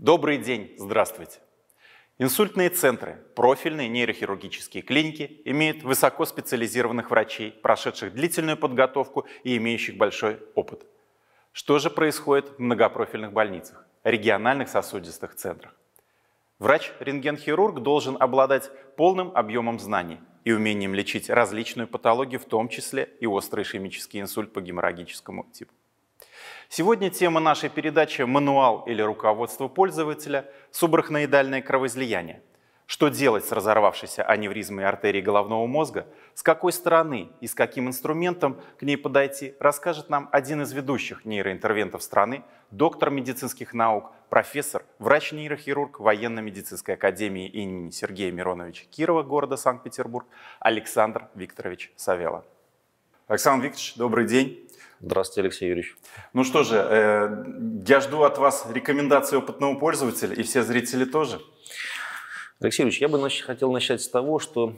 Добрый день, здравствуйте. Инсультные центры, профильные нейрохирургические клиники имеют высокоспециализированных врачей, прошедших длительную подготовку и имеющих большой опыт. Что же происходит в многопрофильных больницах, региональных сосудистых центрах? Врач-рентген-хирург должен обладать полным объемом знаний и умением лечить различную патологию, в том числе и острый ишемический инсульт по геморрагическому типу. Сегодня тема нашей передачи «Мануал или руководство пользователя. Субарахноидальное кровоизлияние». Что делать с разорвавшейся аневризмой артерии головного мозга, с какой стороны и с каким инструментом к ней подойти, расскажет нам один из ведущих нейроинтервентов страны, доктор медицинских наук, профессор, врач-нейрохирург Военно-медицинской академии имени Сергея Мироновича Кирова, города Санкт-Петербург, Александр Викторович Савела. Александр Викторович, добрый день. Здравствуйте, Алексей Юрьевич. Ну что же, я жду от вас рекомендации опытного пользователя, и все зрители тоже. Алексей Юрьевич, я бы хотел начать с того, что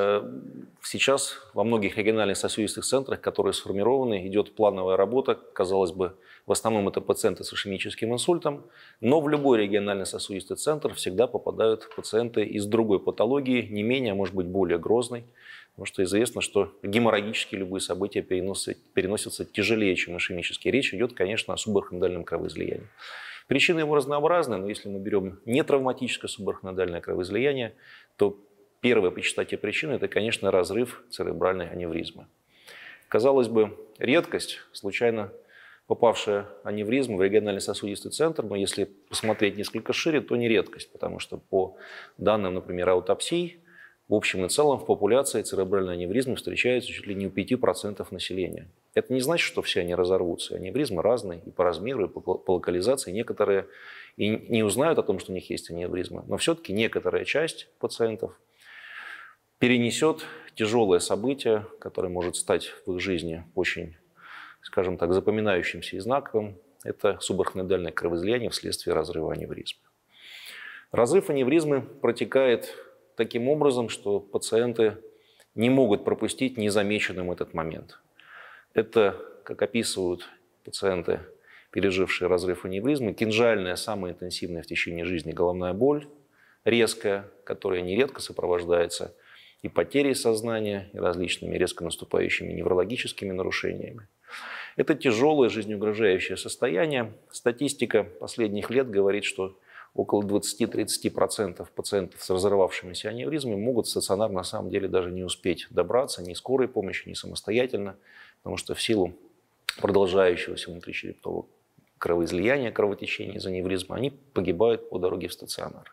сейчас во многих региональных сосудистых центрах, которые сформированы, идет плановая работа. Казалось бы, в основном это пациенты с ишемическим инсультом, но в любой региональный сосудистый центр всегда попадают пациенты из другой патологии, не менее, а может быть более грозной. Потому что известно, что геморрагические любые события переносятся тяжелее, чем ишемические. Речь идет, конечно, о субарахноидальном кровоизлиянии. Причины его разнообразны, но если мы берем нетравматическое субарахноидальное кровоизлияние, то первая по частоте причина – это, конечно, разрыв церебральной аневризмы. Казалось бы, редкость, случайно попавшая аневризма в региональный сосудистый центр, но если посмотреть несколько шире, то не редкость, потому что по данным, например, аутопсий, в общем и целом в популяции церебральной аневризмы встречаются чуть ли не у 5% населения. Это не значит, что все они разорвутся. Аневризмы разные и по размеру, и по локализации. Некоторые и не узнают о том, что у них есть аневризма, но все-таки некоторая часть пациентов перенесет тяжелое событие, которое может стать в их жизни очень, скажем так, запоминающимся и знаковым. Это субарахноидальное кровоизлияние вследствие разрыва аневризмы. Разрыв аневризмы протекает таким образом, что пациенты не могут пропустить незамеченным этот момент. Это, как описывают пациенты, пережившие разрыв аневризмы, кинжальная, самая интенсивная в течение жизни головная боль, резкая, которая нередко сопровождается и потерей сознания, и различными резко наступающими неврологическими нарушениями. Это тяжелое жизнеугрожающее состояние. Статистика последних лет говорит, что около 20-30% пациентов с разорвавшимися аневризмами могут в стационар на самом деле даже не успеть добраться ни скорой помощи, ни самостоятельно, потому что в силу продолжающегося внутричерепного кровоизлияния, кровотечения из аневризма, они погибают по дороге в стационар.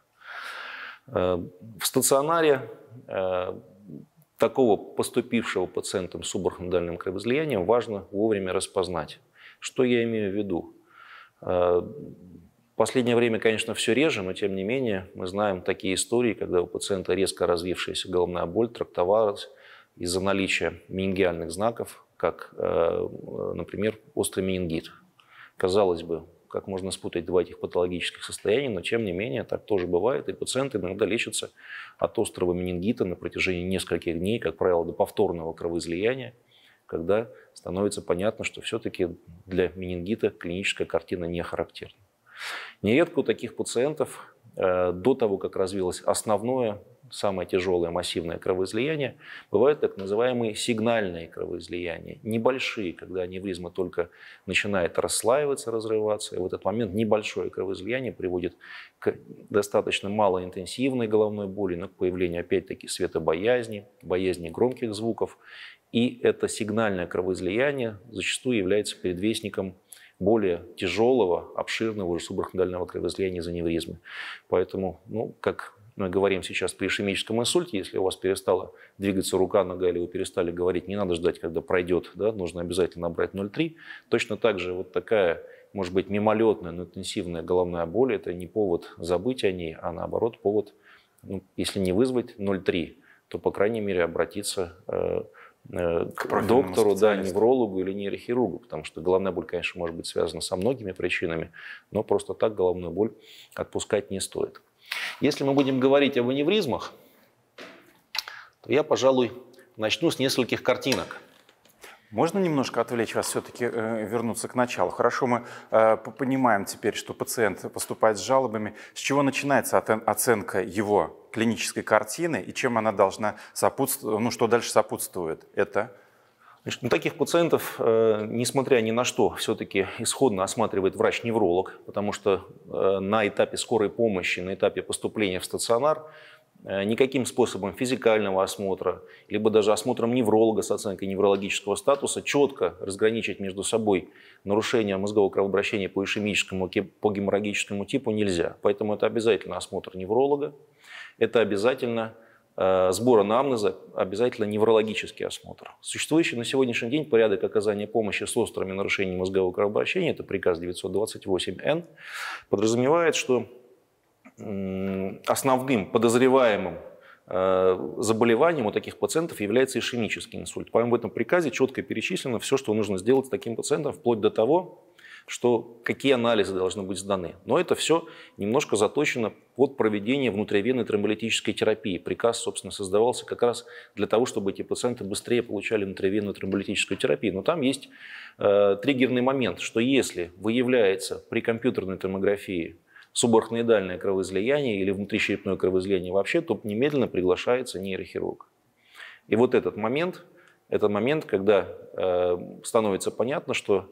В стационаре такого поступившего пациентам с субарахноидальным кровоизлиянием важно вовремя распознать. Что я имею в виду? В последнее время, конечно, все реже, но тем не менее мы знаем такие истории, когда у пациента резко развившаяся головная боль трактовалась из-за наличия менингиальных знаков, как, например, острый менингит. Казалось бы, как можно спутать два этих патологических состояния, но тем не менее так тоже бывает, и пациенты иногда лечатся от острого менингита на протяжении нескольких дней, как правило, до повторного кровоизлияния, когда становится понятно, что все-таки для менингита клиническая картина не характерна. Нередко у таких пациентов до того, как развилось основное, самое тяжелое массивное кровоизлияние, бывают так называемые сигнальные кровоизлияния. Небольшие, когда аневризма только начинает расслаиваться, разрываться. И в этот момент небольшое кровоизлияние приводит к достаточно малоинтенсивной головной боли, но к появлению опять-таки светобоязни, боязни громких звуков. И это сигнальное кровоизлияние зачастую является предвестником более тяжелого, обширного уже субарахноидального кровоизлияния из аневризмы. Поэтому, как мы говорим сейчас при ишемическом инсульте, если у вас перестала двигаться рука, нога или вы перестали говорить, не надо ждать, когда пройдет, да, нужно обязательно набрать 0,3. Точно так же вот такая, может быть, мимолетная, но интенсивная головная боль – это не повод забыть о ней, а наоборот повод, если не вызвать 0,3, то, по крайней мере, обратиться к доктору, да, неврологу или нейрохирургу, потому что головная боль, конечно, может быть связана со многими причинами, но просто так головную боль отпускать не стоит. Если мы будем говорить об аневризмах, то я, пожалуй, начну с нескольких картинок. Можно немножко отвлечь вас, все-таки вернуться к началу? Хорошо, мы понимаем теперь, что пациент поступает с жалобами. С чего начинается оценка его клинической картины и чем она должна сопутствовать, ну, что дальше сопутствует? Это... Значит, на таких пациентов, несмотря ни на что, все-таки исходно осматривает врач-невролог, потому что на этапе скорой помощи, на этапе поступления в стационар никаким способом физикального осмотра, либо даже осмотром невролога с оценкой неврологического статуса четко разграничить между собой нарушение мозгового кровообращения по ишемическому, по геморрагическому типу нельзя. Поэтому это обязательно осмотр невролога, это обязательно сбор анамнеза, обязательно неврологический осмотр. Существующий на сегодняшний день порядок оказания помощи с острыми нарушениями мозгового кровообращения, это приказ 928-Н, подразумевает, что основным подозреваемым заболеванием у таких пациентов является ишемический инсульт. Поэтому в этом приказе четко перечислено все, что нужно сделать с таким пациентом, вплоть до того, что какие анализы должны быть сданы. Но это все немножко заточено под проведение внутривенной тромболитической терапии. Приказ, собственно, создавался как раз для того, чтобы эти пациенты быстрее получали внутривенную тромболитическую терапию. Но там есть триггерный момент, что если выявляется при компьютерной томографии субарахноидальное кровоизлияние или внутричерепное кровоизлияние вообще, то немедленно приглашается нейрохирург. И вот этот момент, когда становится понятно, что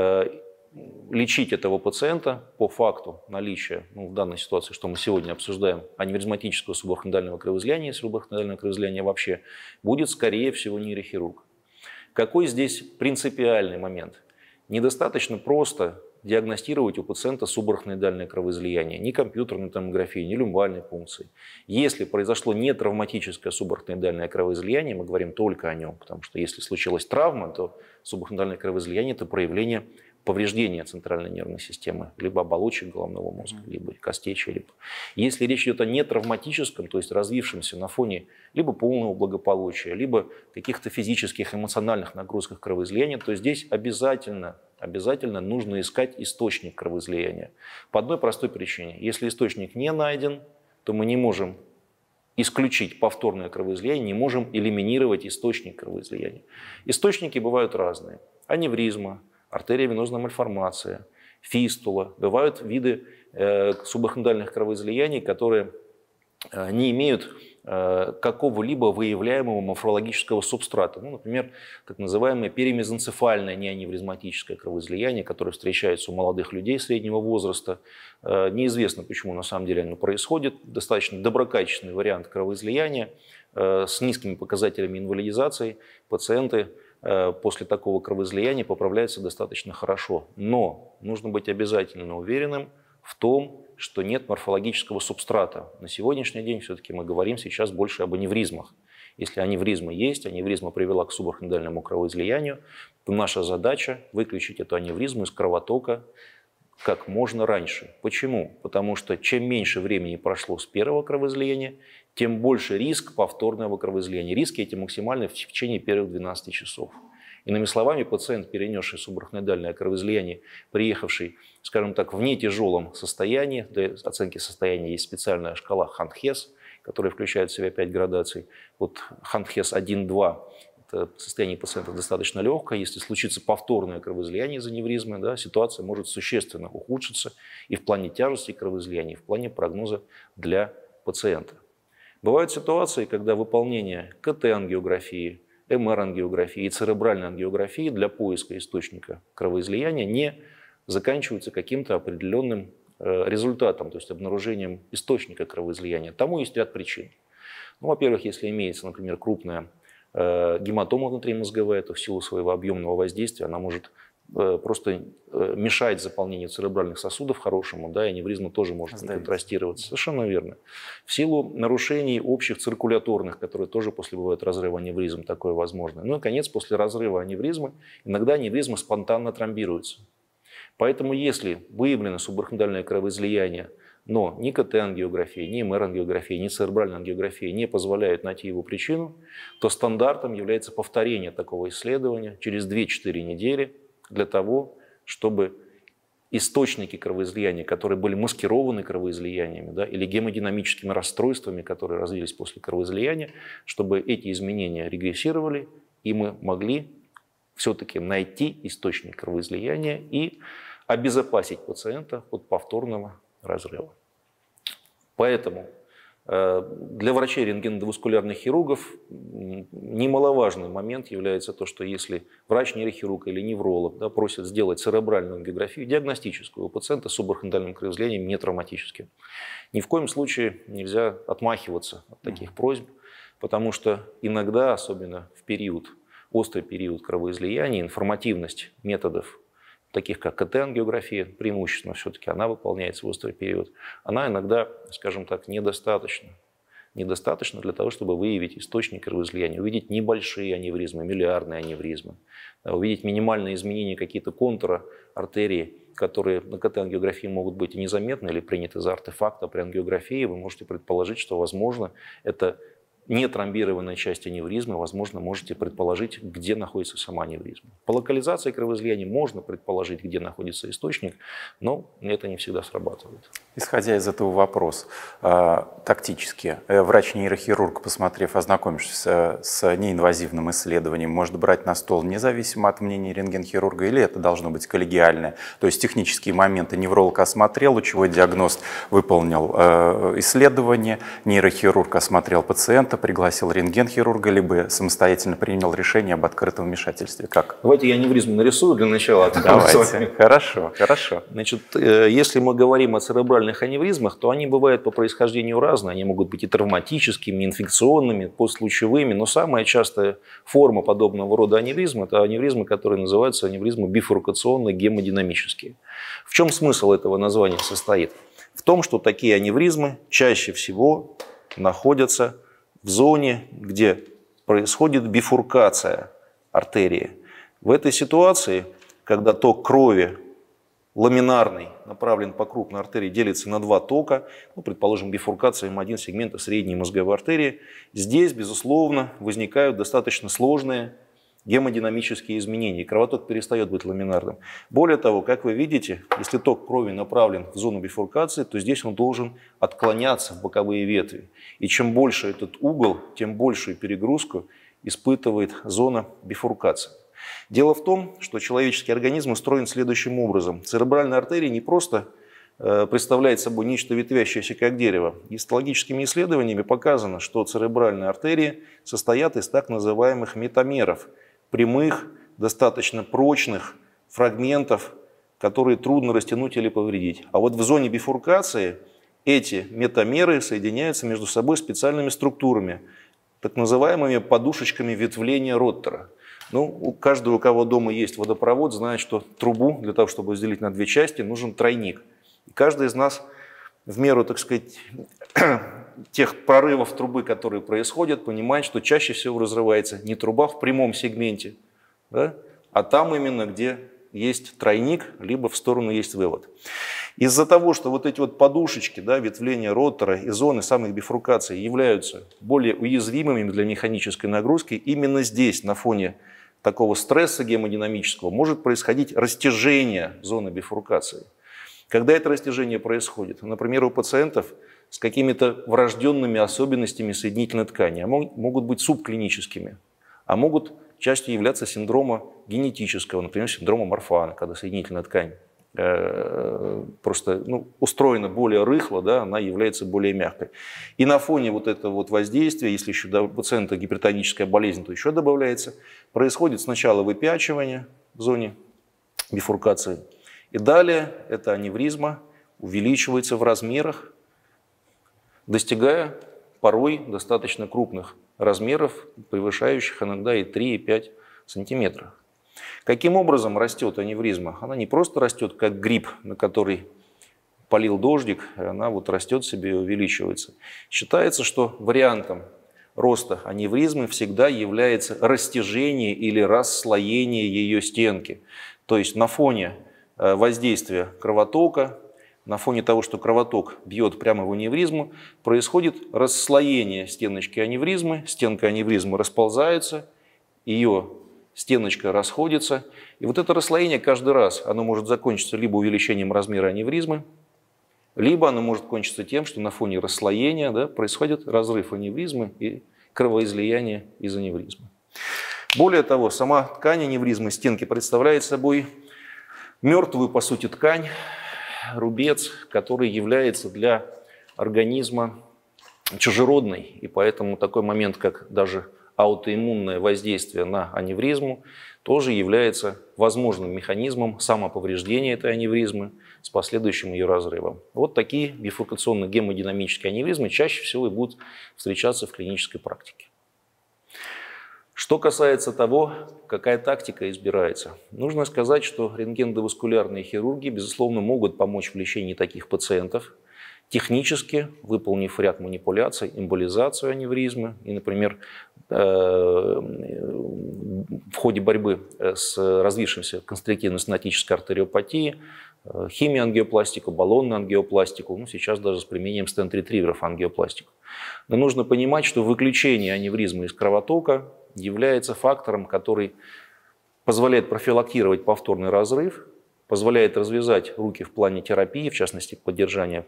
лечить этого пациента по факту наличия, в данной ситуации, что мы сегодня обсуждаем, аневризматического субарахноидального кровоизлияния, субарахноидального кровоизлияния вообще, будет, скорее всего, нейрохирург. Какой здесь принципиальный момент? Недостаточно просто диагностировать у пациента субарахноидальное кровоизлияние, ни компьютерной томографии, ни люмбальной пункции. Если произошло не травматическое субарахноидальное кровоизлияние, мы говорим только о нем, потому что если случилась травма, то субарахноидальное кровоизлияние – это проявление повреждения центральной нервной системы, либо оболочек головного мозга, либо костей черепа. Если речь идет о нетравматическом, то есть развившемся на фоне либо полного благополучия, либо каких-то физических, эмоциональных нагрузках кровоизлияния, то здесь обязательно нужно искать источник кровоизлияния. По одной простой причине. Если источник не найден, то мы не можем исключить повторное кровоизлияние, не можем элиминировать источник кровоизлияния. Источники бывают разные. Аневризма, артериовенозная мальформация, фистула. Бывают виды субарахноидальных кровоизлияний, которые не имеют какого-либо выявляемого морфологического субстрата. Например, так называемое перимезенцефальное неаневризматическое кровоизлияние, которое встречается у молодых людей среднего возраста. Неизвестно, почему на самом деле оно происходит. Достаточно доброкачественный вариант кровоизлияния с низкими показателями инвалидизации. Пациенты после такого кровоизлияния поправляются достаточно хорошо. Но нужно быть обязательно уверенным в том, что нет морфологического субстрата. На сегодняшний день все-таки мы говорим сейчас больше об аневризмах. Если аневризма есть, аневризма привела к субарахноидальному кровоизлиянию, то наша задача выключить эту аневризму из кровотока как можно раньше. Почему? Потому что чем меньше времени прошло с первого кровоизлияния, тем больше риск повторного кровоизлияния. Риски эти максимальны в течение первых 12 часов. Иными словами, пациент, перенесший субарахноидальное кровоизлияние, приехавший, скажем так, в нетяжелом состоянии, для оценки состояния есть специальная шкала Хантхес, которая включает в себя 5 градаций. Вот Хантхес 1-2 – это состояние пациента достаточно легкое. Если случится повторное кровоизлияние из аневризмы, ситуация может существенно ухудшиться и в плане тяжести кровоизлияния, и в плане прогноза для пациента. Бывают ситуации, когда выполнение КТ-ангиографии, МР-ангиографии и церебральной ангиографии для поиска источника кровоизлияния не заканчиваются каким-то определенным результатом, то есть обнаружением источника кровоизлияния. Тому есть ряд причин. Во-первых, если имеется, например, крупная гематома внутримозговая, то в силу своего объемного воздействия она может просто мешать заполнению церебральных сосудов хорошему, и аневризма тоже может контрастироваться. Совершенно верно. В силу нарушений общих циркуляторных, которые тоже после бывают разрыва аневризм, такое возможно. И, наконец, после разрыва аневризмы иногда аневризма спонтанно тромбируется. Поэтому, если выявлено субарахноидальное кровоизлияние, но ни КТ-ангиография, ни МР-ангиография, ни церебральная ангиография не позволяют найти его причину, то стандартом является повторение такого исследования через 2-4 недели для того, чтобы источники кровоизлияния, которые были маскированы кровоизлияниями или гемодинамическими расстройствами, которые развились после кровоизлияния, чтобы эти изменения регрессировали, и мы могли все-таки найти источник кровоизлияния и обезопасить пациента от повторного разрыва. Поэтому для врачей рентгеноваскулярных хирургов немаловажный момент является то, что если врач-нейрохирург или невролог просит сделать церебральную ангиографию, диагностическую у пациента с субарахноидальным кровоизлиянием, не травматическим, ни в коем случае нельзя отмахиваться от таких просьб, потому что иногда, особенно в острый период кровоизлияния, информативность методов, таких как КТ-ангиография, преимущественно все-таки она выполняется в острый период, она иногда, скажем так, недостаточна. Недостаточно для того, чтобы выявить источник кровоизлияния, увидеть небольшие аневризмы, миллиардные аневризмы, увидеть минимальные изменения какие-то контура артерии, которые на КТ-ангиографии могут быть и незаметны или приняты за артефакт, а при ангиографии вы можете предположить, что, возможно, это не тромбированная часть аневризмы, возможно, можете предположить, где находится сама аневризма. По локализации кровоизлияния можно предположить, где находится источник, но это не всегда срабатывает. Исходя из этого вопроса, тактически, врач-нейрохирург, посмотрев, ознакомившись с неинвазивным исследованием, может брать на стол независимо от мнения рентгенхирурга, или это должно быть коллегиальное? То есть технические моменты невролог осмотрел, лучевой диагност выполнил исследование, нейрохирург осмотрел пациента, пригласил рентгенхирурга, либо самостоятельно принял решение об открытом вмешательстве. Как? Давайте я аневризму нарисую для начала. Давайте. Хорошо, хорошо. Значит, если мы говорим о церебральных аневризмах, то они бывают по происхождению разные. Они могут быть и травматическими, и инфекционными, постлучевыми. Но самая частая форма подобного рода аневризм – это аневризмы, которые называются аневризмы бифуркационные гемодинамические. В чем смысл этого названия состоит? В том, что такие аневризмы чаще всего находятся в зоне, где происходит бифуркация артерии. В этой ситуации, когда ток крови ламинарный, направлен по крупной артерии, делится на два тока, предположим, бифуркация М1 сегмента средней мозговой артерии, здесь, безусловно, возникают достаточно сложные гемодинамические изменения, и кровоток перестает быть ламинарным. Более того, как вы видите, если ток крови направлен в зону бифуркации, то здесь он должен отклоняться в боковые ветви. И чем больше этот угол, тем большую перегрузку испытывает зона бифуркации. Дело в том, что человеческий организм устроен следующим образом. Церебральная артерия не просто представляет собой нечто ветвящееся, как дерево. Гистологическими исследованиями показано, что церебральные артерии состоят из так называемых метамеров, прямых, достаточно прочных фрагментов, которые трудно растянуть или повредить. А вот в зоне бифуркации эти метамеры соединяются между собой специальными структурами, так называемыми подушечками ветвления Роттера. У каждого, у кого дома есть водопровод, знает, что трубу для того, чтобы разделить на две части, нужен тройник. И каждый из нас в меру, так сказать, тех прорывов трубы, которые происходят, понимает, что чаще всего разрывается не труба в прямом сегменте, да, а там именно, где есть тройник, либо в сторону есть вывод. Из-за того, что вот эти вот подушечки, да, ветвления Роттера и зоны самых бифуркаций являются более уязвимыми для механической нагрузки, именно здесь, на фоне такого стресса гемодинамического, может происходить растяжение зоны бифуркации. Когда это растяжение происходит? Например, у пациентов с какими-то врожденными особенностями соединительной ткани, могут быть субклиническими, а могут частью являться синдрома генетического, например, синдрома Марфана, когда соединительная ткань просто устроена более рыхло, да, она является более мягкой. И на фоне вот этого вот воздействия, если еще у пациента гипертоническая болезнь, то еще добавляется, происходит сначала выпячивание в зоне бифуркации, и далее эта аневризма увеличивается в размерах, достигая порой достаточно крупных размеров, превышающих иногда и 3, и 5 сантиметров. Каким образом растет аневризма? Она не просто растет, как гриб, на который полил дождик, она вот растет себе и увеличивается. Считается, что вариантом роста аневризмы всегда является растяжение или расслоение ее стенки. То есть на фоне воздействия кровотока, на фоне того, что кровоток бьет прямо в аневризму, происходит расслоение стеночки аневризмы, стенка аневризмы расползается, ее стеночка расходится. И вот это расслоение каждый раз, оно может закончиться либо увеличением размера аневризмы, либо оно может кончиться тем, что на фоне расслоения, да, происходит разрыв аневризмы и кровоизлияние из аневризмы. Более того, сама ткань аневризмы стенки представляет собой мертвую, по сути, ткань, рубец, который является для организма чужеродной. И поэтому такой момент, как даже аутоиммунное воздействие на аневризму, тоже является возможным механизмом самоповреждения этой аневризмы с последующим ее разрывом. Вот такие бифуркационные гемодинамические аневризмы чаще всего и будут встречаться в клинической практике. Что касается того, какая тактика избирается, нужно сказать, что рентгеноваскулярные хирурги, безусловно, могут помочь в лечении таких пациентов, технически выполнив ряд манипуляций, эмболизацию аневризмы и, например, в ходе борьбы с развившимся констриктивно-стенотической артериопатией, химиоангиопластику, баллонную ангиопластику, сейчас даже с применением стент-ретриверов ангиопластику. Но нужно понимать, что выключение аневризмы из кровотока является фактором, который позволяет профилактировать повторный разрыв, позволяет развязать руки в плане терапии, в частности, поддержания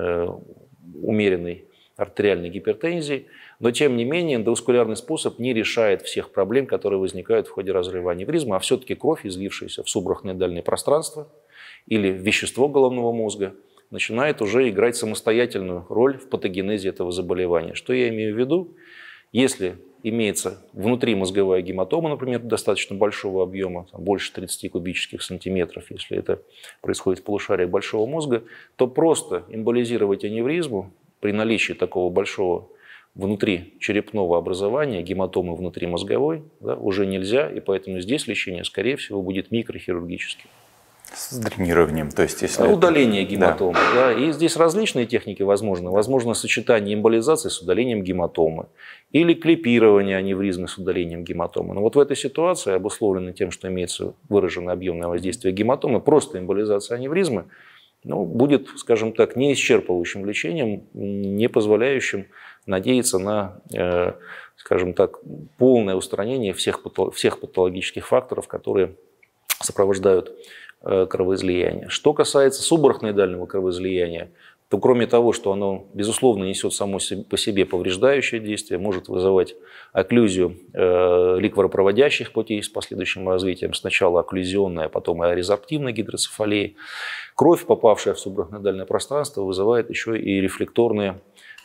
умеренной артериальной гипертензии, но тем не менее эндоваскулярный способ не решает всех проблем, которые возникают в ходе разрыва аневризмы, а все-таки кровь, излившаяся в субарахноидальное пространство или в вещество головного мозга, начинает уже играть самостоятельную роль в патогенезе этого заболевания. Что я имею в виду? Если имеется внутримозговая гематома, например, достаточно большого объема, больше 30 кубических сантиметров, если это происходит в полушариях большого мозга, то просто эмболизировать аневризму при наличии такого большого внутричерепного образования, гематомы внутримозговой, уже нельзя, и поэтому здесь лечение, скорее всего, будет микрохирургическим. С дренированием, то есть если удаление гематомы. Да. И здесь различные техники возможны. Возможно сочетание эмболизации с удалением гематомы или клипирование аневризмы с удалением гематомы. Но вот в этой ситуации, обусловленной тем, что имеется выраженное объемное воздействие гематомы, просто эмболизация аневризмы будет, скажем так, неисчерпывающим лечением, не позволяющим надеяться на, скажем так, полное устранение всех патологических факторов, которые сопровождают кровоизлияния. Что касается субарахноидального кровоизлияния, то кроме того, что оно, безусловно, несет само по себе повреждающее действие, может вызывать окклюзию ликворопроводящих путей с последующим развитием, сначала окклюзионной, а потом и резорптивной гидроцефалии. Кровь, попавшая в субарахноидальное пространство, вызывает еще и рефлекторные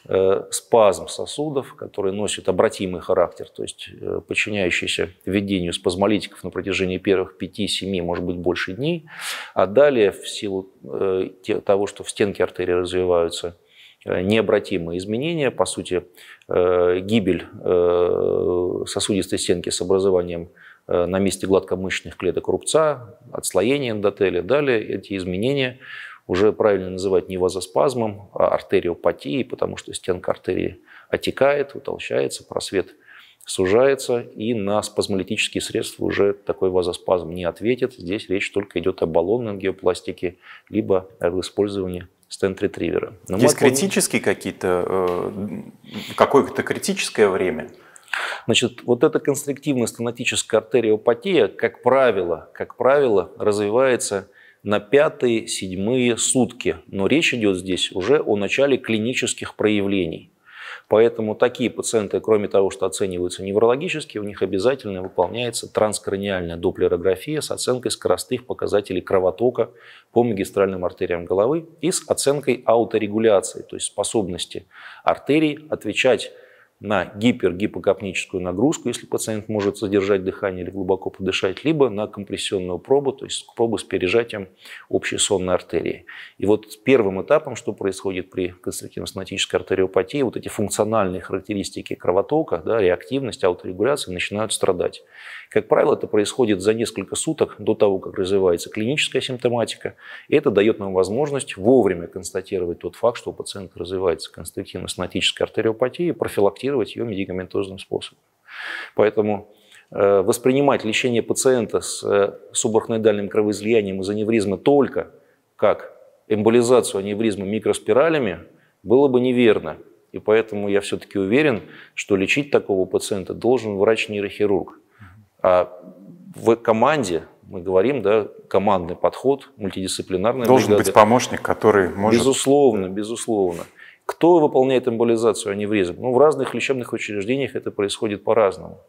спазм сосудов, который носит обратимый характер, то есть подчиняющийся введению спазмолитиков на протяжении первых 5-7, может быть, больше дней, а далее в силу того, что в стенке артерии развиваются необратимые изменения, по сути, гибель сосудистой стенки с образованием на месте гладкомышечных клеток рубца, отслоение эндотеля, далее эти изменения уже правильно называть не вазоспазмом, а артериопатией, потому что стенка артерии отекает, утолщается, просвет сужается, и на спазмолитические средства уже такой вазоспазм не ответит. Здесь речь только идет о баллонной ангиопластике, либо об использовании стент-ретривера. Есть критические какие-то, какое-то критическое время? Значит, вот эта констриктивно-стенотическая артериопатия, как правило, развивается на 5-7 сутки. Но речь идет здесь уже о начале клинических проявлений. Поэтому такие пациенты, кроме того, что оцениваются неврологически, у них обязательно выполняется транскраниальная доплерография с оценкой скоростных показателей кровотока по магистральным артериям головы и с оценкой ауторегуляции, то есть способности артерий отвечать на гипергипокапническую нагрузку, если пациент может задержать дыхание или глубоко подышать, либо на компрессионную пробу, то есть пробу с пережатием общей сонной артерии. И вот первым этапом, что происходит при констриктивно-стенотической артериопатии, вот эти функциональные характеристики кровотока, реактивность, ауторегуляция начинают страдать. Как правило, это происходит за несколько суток до того, как развивается клиническая симптоматика. И это дает нам возможность вовремя констатировать тот факт, что у пациента развивается констриктивно-стенотическая артериопатия, и профилактировать ее медикаментозным способом. Поэтому воспринимать лечение пациента с субарахноидальным кровоизлиянием из аневризмы только как эмболизацию аневризмы микроспиралями было бы неверно. И поэтому я все-таки уверен, что лечить такого пациента должен врач-нейрохирург. А в команде, мы говорим, командный подход, мультидисциплинарная должен бригада. быть помощник, который может... Безусловно. Кто выполняет эмболизацию аневризм? В разных лечебных учреждениях это происходит по-разному.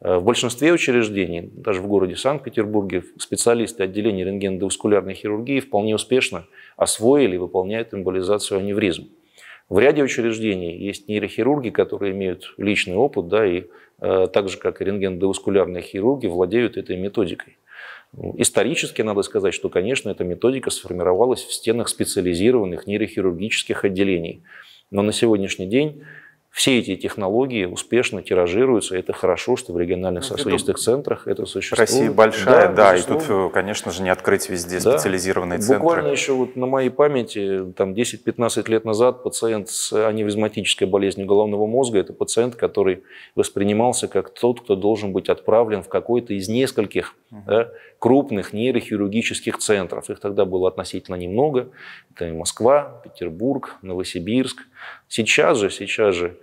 В большинстве учреждений, даже в городе Санкт-Петербурге, специалисты отделения рентгеноваскулярной хирургии вполне успешно освоили и выполняют эмболизацию аневризм. В ряде учреждений есть нейрохирурги, которые имеют личный опыт, да, и так же, как и рентгеноваскулярные хирурги, владеют этой методикой. Исторически надо сказать, что, конечно, эта методика сформировалась в стенах специализированных нейрохирургических отделений. Но на сегодняшний день все эти технологии успешно тиражируются. Это хорошо, что в региональных сосудистых центрах это существует. Россия большая, да, и тут, конечно же, не открыть везде специализированные центры. Буквально еще вот на моей памяти, там 10-15 лет назад пациент с аневризматической болезнью головного мозга, это пациент, который воспринимался как тот, кто должен быть отправлен в какой-то из нескольких крупных нейрохирургических центров. Их тогда было относительно немного. Это и Москва, Петербург, Новосибирск. Сейчас же,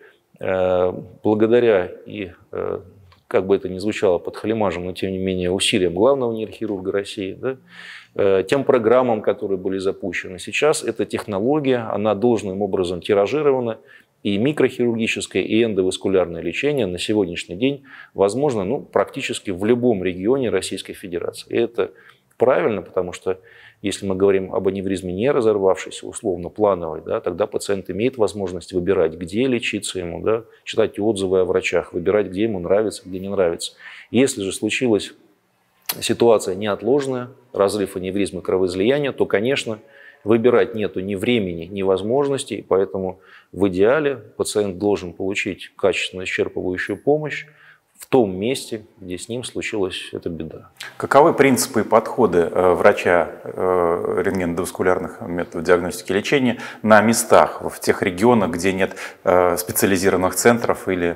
благодаря и, как бы это ни звучало подхалимажем, но тем не менее усилиям главного нейрохирурга России, да, тем программам, которые были запущены, сейчас эта технология, она должным образом тиражирована, и микрохирургическое, и эндоваскулярное лечение на сегодняшний день возможно практически в любом регионе Российской Федерации. И это правильно, потому что если мы говорим об аневризме не разорвавшейся, условно плановой, да, тогда пациент имеет возможность выбирать, где лечиться ему, да, читать отзывы о врачах, выбирать, где ему нравится, где не нравится. Если же случилась ситуация неотложная, разрыв аневризмы, кровоизлияния, то, конечно, выбирать нету ни времени, ни возможностей, поэтому в идеале пациент должен получить качественную исчерпывающую помощь в том месте, где с ним случилась эта беда. Каковы принципы и подходы врача рентгеноваскулярных методов диагностики и лечения на местах, в тех регионах, где нет специализированных центров или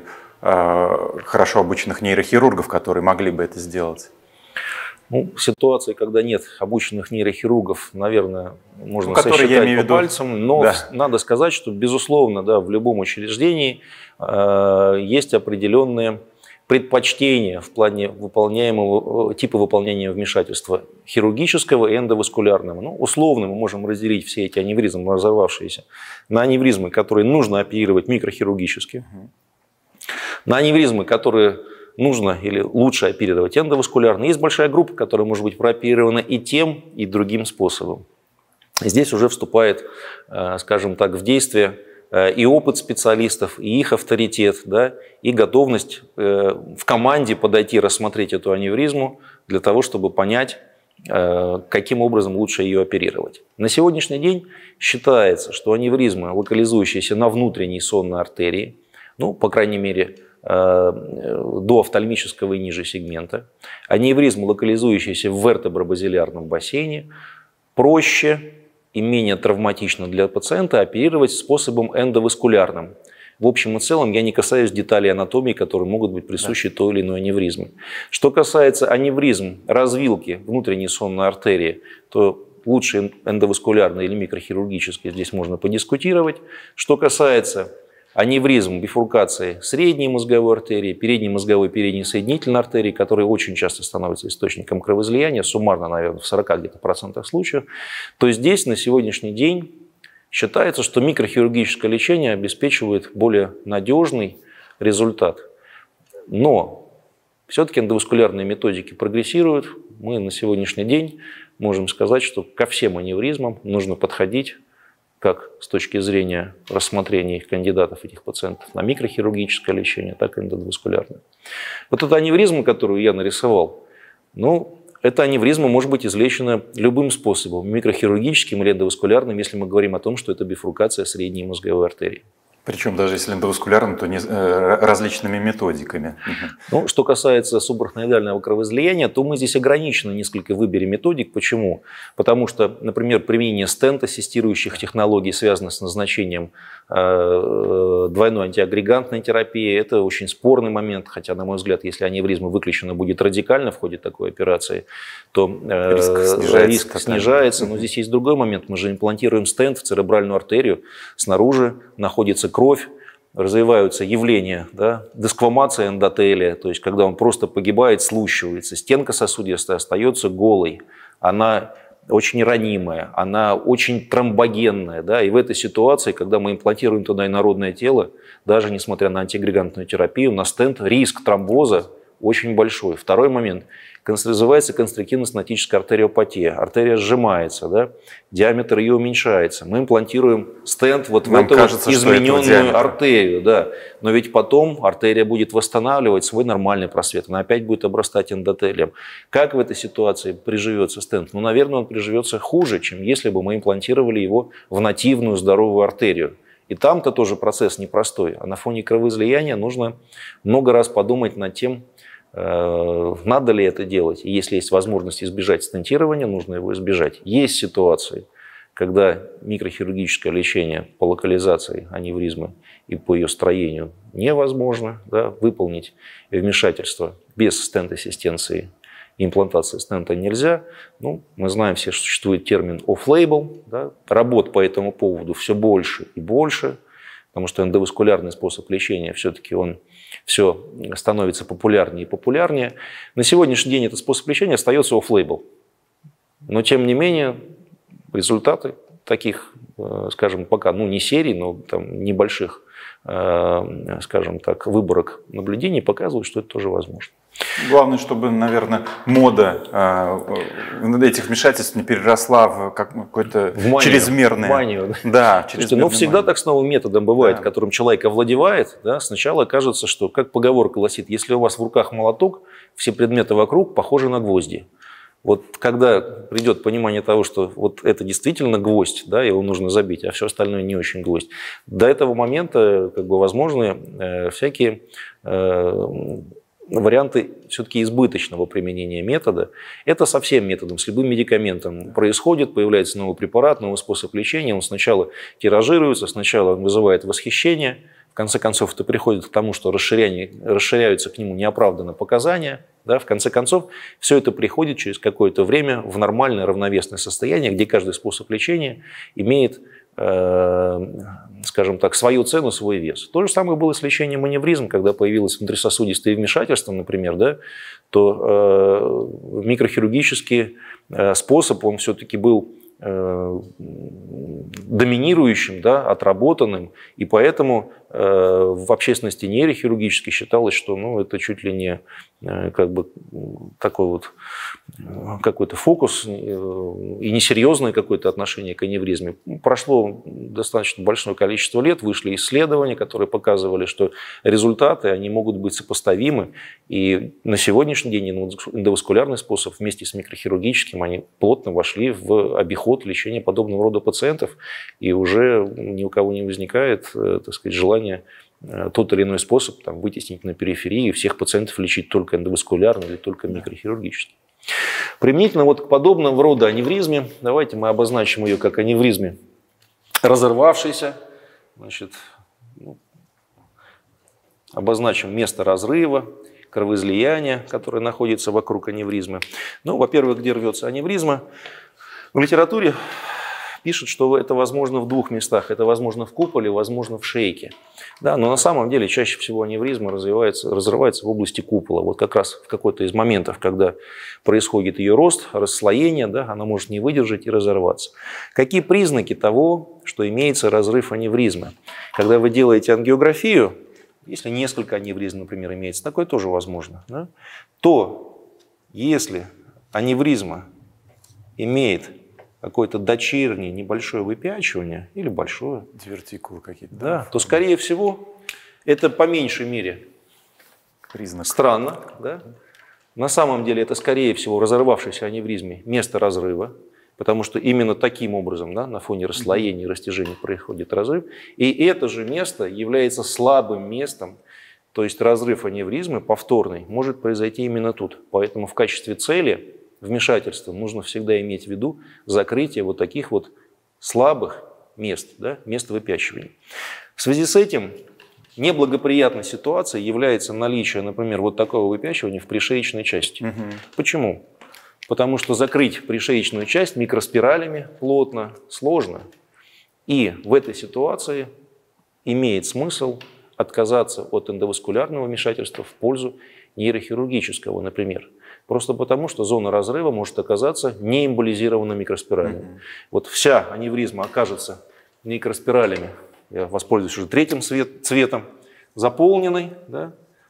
хорошо обученных нейрохирургов, которые могли бы это сделать? Ситуации, когда нет обученных нейрохирургов, наверное, можно сосчитать по пальцам, но надо сказать, что, безусловно, да, в любом учреждении есть определенные предпочтения в плане выполняемого типа выполнения вмешательства хирургического и эндоваскулярного. Условно мы можем разделить все эти аневризмы, разорвавшиеся, на аневризмы, которые нужно оперировать микрохирургически, на аневризмы, которые нужно или лучше оперировать эндоваскулярно. Есть большая группа, которая может быть прооперирована и тем, и другим способом. Здесь уже вступает, скажем так, в действие и опыт специалистов, и их авторитет, да, и готовность в команде подойти, рассмотреть эту аневризму для того, чтобы понять, каким образом лучше ее оперировать. На сегодняшний день считается, что аневризмы, локализующиеся на внутренней сонной артерии, по крайней мере, до офтальмического и ниже сегмента, аневризмы, локализующиеся в вертебробазилярном бассейне, проще и менее травматично для пациента оперировать способом эндоваскулярным. В общем и целом я не касаюсь деталей анатомии, которые могут быть присущи той или иной аневризме. Что касается аневризм развилки внутренней сонной артерии, то лучше эндоваскулярной или микрохирургической здесь можно подискутировать. Что касается аневризм бифуркации средней мозговой артерии, передней мозговой, передней соединительной артерии, которые очень часто становятся источником кровоизлияния, суммарно, наверное, в 40% случаев, то здесь на сегодняшний день считается, что микрохирургическое лечение обеспечивает более надежный результат. Но все-таки эндоваскулярные методики прогрессируют. Мы на сегодняшний день можем сказать, что ко всем аневризмам нужно подходить как с точки зрения рассмотрения их кандидатов, этих пациентов, на микрохирургическое лечение, так и эндоваскулярное. Вот эта аневризма, которую я нарисовал, эта аневризма может быть излечена любым способом, микрохирургическим или эндоваскулярным, если мы говорим о том, что это бифуркация средней мозговой артерии. Причем даже если эндоваскулярным, то различными методиками. Что касается субарахноидального кровоизлияния, то мы здесь ограничены несколько в выборе методик. Почему? Потому что, например, применение стент-ассистирующих технологий связано с назначением двойной антиагрегантной терапии. Это очень спорный момент, хотя, на мой взгляд, если аневризма выключена будет радикально в ходе такой операции, то риск снижается. Но здесь есть другой момент. Мы же имплантируем стент в церебральную артерию, снаружи находится кровь, развиваются явления, да, десквамация эндотелия, то есть когда он просто погибает, слущивается, стенка сосудистая остается голой, она очень ранимая, она очень тромбогенная, да, и в этой ситуации, когда мы имплантируем туда инородное тело, даже несмотря на антиагрегантную терапию, на стент риск тромбоза очень большой. Второй момент. Развивается констриктивно-стенотическая артериопатия. Артерия сжимается, да? Диаметр ее уменьшается. Мы имплантируем стент вот в эту кажется, измененную артерию. Да. Но ведь потом артерия будет восстанавливать свой нормальный просвет. Она опять будет обрастать эндотелием. Как в этой ситуации приживется стент? Ну, наверное, он приживется хуже, чем если бы мы имплантировали его в нативную здоровую артерию. И там-то тоже процесс непростой. А на фоне кровоизлияния нужно много раз подумать над тем, надо ли это делать. И если есть возможность избежать стентирования, нужно его избежать. Есть ситуации, когда микрохирургическое лечение по локализации аневризмы и по ее строению невозможно, да, выполнить вмешательство без стент-ассистенции. Имплантации стента нельзя. Ну, мы знаем все, что существует термин off-label. Да, работ по этому поводу все больше и больше, потому что эндоваскулярный способ лечения все-таки он все становится популярнее и популярнее. На сегодняшний день этот способ лечения остается off-label. Но тем не менее результаты таких, скажем, пока не серий, но там небольших, скажем так, выборок наблюдений показывают, что это тоже возможно. Главное, чтобы, наверное, мода этих вмешательств не переросла в какое-то чрезмерное. Манию. Да, но всегда так с новым методом бывает, которым человек овладевает. Да, сначала кажется, что, как поговорка гласит, если у вас в руках молоток, все предметы вокруг похожи на гвозди. Вот когда придет понимание того, что вот это действительно гвоздь, да, его нужно забить, а все остальное не очень гвоздь, до этого момента возможны всякие варианты все-таки избыточного применения метода. Это со всем методом, с любым медикаментом происходит, появляется новый препарат, новый способ лечения, он сначала тиражируется, сначала он вызывает восхищение, в конце концов это приходит к тому, что расширяются к нему неоправданно показания, да, в конце концов все это приходит через какое-то время в нормальное равновесное состояние, где каждый способ лечения имеет, скажем так, свою цену, свой вес. То же самое было с лечением аневризм, когда появилось внутрисосудистое вмешательство, например, да, то микрохирургический способ, он все-таки был доминирующим, да, отработанным, и поэтому в общественности нейрохирургически считалось, что это чуть ли не такой вот какой-то фокус и несерьезное какое-то отношение к аневризме. Прошло достаточно большое количество лет, вышли исследования, которые показывали, что результаты они могут быть сопоставимы, и на сегодняшний день эндоваскулярный способ вместе с микрохирургическим они плотно вошли в обиход лечения подобного рода пациентов, и уже ни у кого не возникает, так сказать, желания тот или иной способ вытеснить на периферии и всех пациентов лечить только эндоваскулярно или только микрохирургически. Применительно к подобного рода аневризме, давайте мы обозначим ее как аневризме разорвавшейся. Значит, обозначим место разрыва, кровоизлияния, которое находится вокруг аневризмы. Во-первых, где рвется аневризма? В литературе пишут, что это возможно в двух местах. Это возможно в куполе, возможно в шейке. Да, но на самом деле чаще всего аневризма разрывается в области купола. Вот как раз в какой-то из моментов, когда происходит ее рост, расслоение, да, она может не выдержать и разорваться. Какие признаки того, что имеется разрыв аневризмы? Когда вы делаете ангиографию, если несколько аневризм, например, имеется, такое тоже возможно, да, то если аневризма имеет какое-то дочернее небольшое выпячивание или большое, дивертикулы какие-то, да, то, скорее всего, это по меньшей мере признак. Странно, да? На самом деле это, скорее всего, разорвавшейся аневризме место разрыва, потому что именно таким образом, да, на фоне расслоения и растяжения происходит разрыв, и это же место является слабым местом, то есть разрыв аневризмы повторный может произойти именно тут. Поэтому в качестве цели вмешательства нужно всегда иметь в виду закрытие вот таких вот слабых мест, да, мест выпячивания. В связи с этим неблагоприятной ситуацией является наличие, например, вот такого выпячивания в пришеечной части. Почему? Потому что закрыть пришеечную часть микроспиралями плотно сложно. И в этой ситуации имеет смысл отказаться от эндоваскулярного вмешательства в пользу нейрохирургического, например. Просто потому, что зона разрыва может оказаться не эмболизирована микроспиралями. Вот вся аневризма окажется микроспиралями, я воспользуюсь уже третьим цветом, заполненной, да,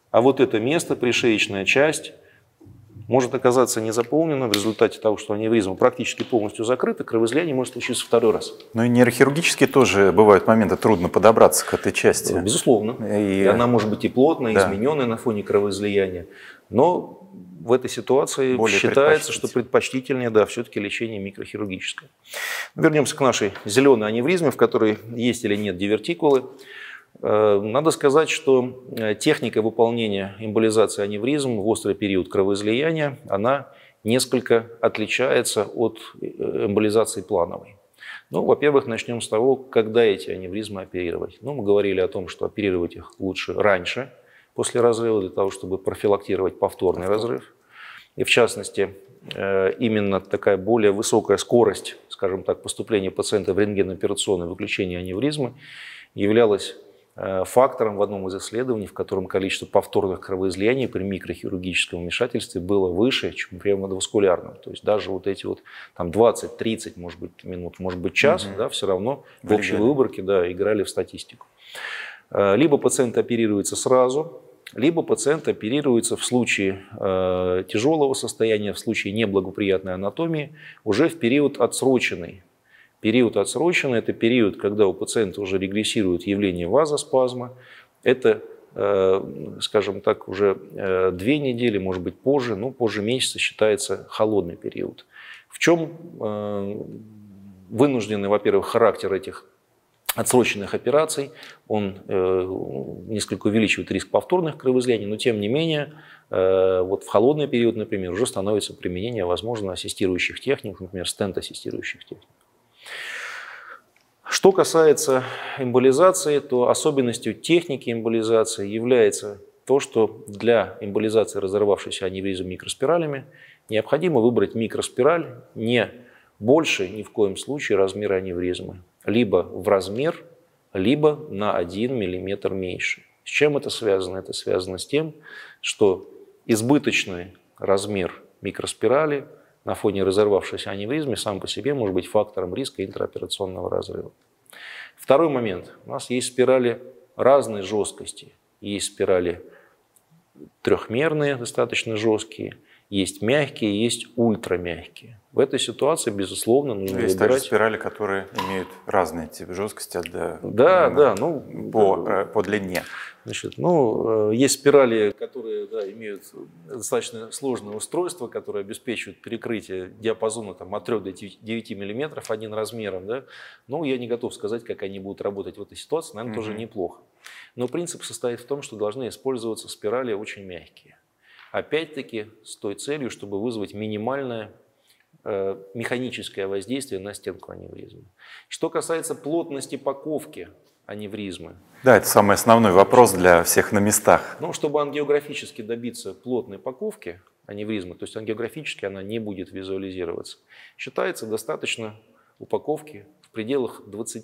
А вот это место, пришеечная часть, может оказаться не заполнена в результате того, что аневризма практически полностью закрыта, кровоизлияние может случиться второй раз. Ну и нейрохирургически тоже бывают моменты, трудно подобраться к этой части. Безусловно. И она может быть и плотная, да, измененная на фоне кровоизлияния. Но в этой ситуации считается, что предпочтительнее, да, все-таки лечение микрохирургическое. Вернемся к нашей зеленой аневризме, в которой есть или нет дивертикулы. Надо сказать, что техника выполнения эмболизации аневризм в острый период кровоизлияния, она несколько отличается от эмболизации плановой. Ну, во-первых, начнем с того, когда эти аневризмы оперировать. Ну, мы говорили о том, что оперировать их лучше раньше, после разрыва, для того, чтобы профилактировать повторный разрыв. И в частности, именно такая более высокая скорость, скажем так, поступления пациента в рентгенооперационное выключение аневризмы являлась фактором в одном из исследований, в котором количество повторных кровоизлияний при микрохирургическом вмешательстве было выше, чем при эмодоваскулярном. То есть даже вот эти вот там 20-30, может быть, минут, может быть, час, да, все равно в общей выборке, да, играли в статистику. Либо пациент оперируется сразу, либо пациент оперируется в случае тяжелого состояния, в случае неблагоприятной анатомии уже в период отсроченный. Период отсроченный – это период, когда у пациента уже регрессирует явление вазоспазма. Это, скажем так, уже 2 недели, может быть, позже, но позже месяца считается холодный период. В чем вынужденный, во-первых, характер этих отсроченных операций, он несколько увеличивает риск повторных кровоизлияний, но тем не менее, вот в холодный период, например, уже становится применение, возможно, ассистирующих техник, например, стент-ассистирующих техник. Что касается эмболизации, то особенностью техники эмболизации является то, что для эмболизации разорвавшейся аневризмы микроспиралями необходимо выбрать микроспираль не больше ни в коем случае размера аневризмы. Либо в размер, либо на 1 мм меньше. С чем это связано? Это связано с тем, что избыточный размер микроспирали на фоне разорвавшейся аневризмы сам по себе может быть фактором риска интраоперационного разрыва. Второй момент. У нас есть спирали разной жесткости. Есть спирали трехмерные, достаточно жесткие, есть мягкие, есть ультрамягкие. В этой ситуации, безусловно, нужно выбирать... Есть также спирали, которые имеют разные типы жесткости по длине. Значит, есть спирали, которые имеют достаточно сложное устройство, которое обеспечивает перекрытие диапазона от 3 до 9 мм один размером. Да? Но я не готов сказать, как они будут работать в этой ситуации. Наверное, тоже неплохо. Но принцип состоит в том, что должны использоваться спирали очень мягкие. Опять-таки с той целью, чтобы вызвать минимальное механическое воздействие на стенку аневризмы. Что касается плотности паковки аневризмы. Да, это самый основной вопрос для всех на местах. Чтобы ангиографически добиться плотной паковки аневризмы, то есть ангиографически она не будет визуализироваться, считается достаточно упаковки в пределах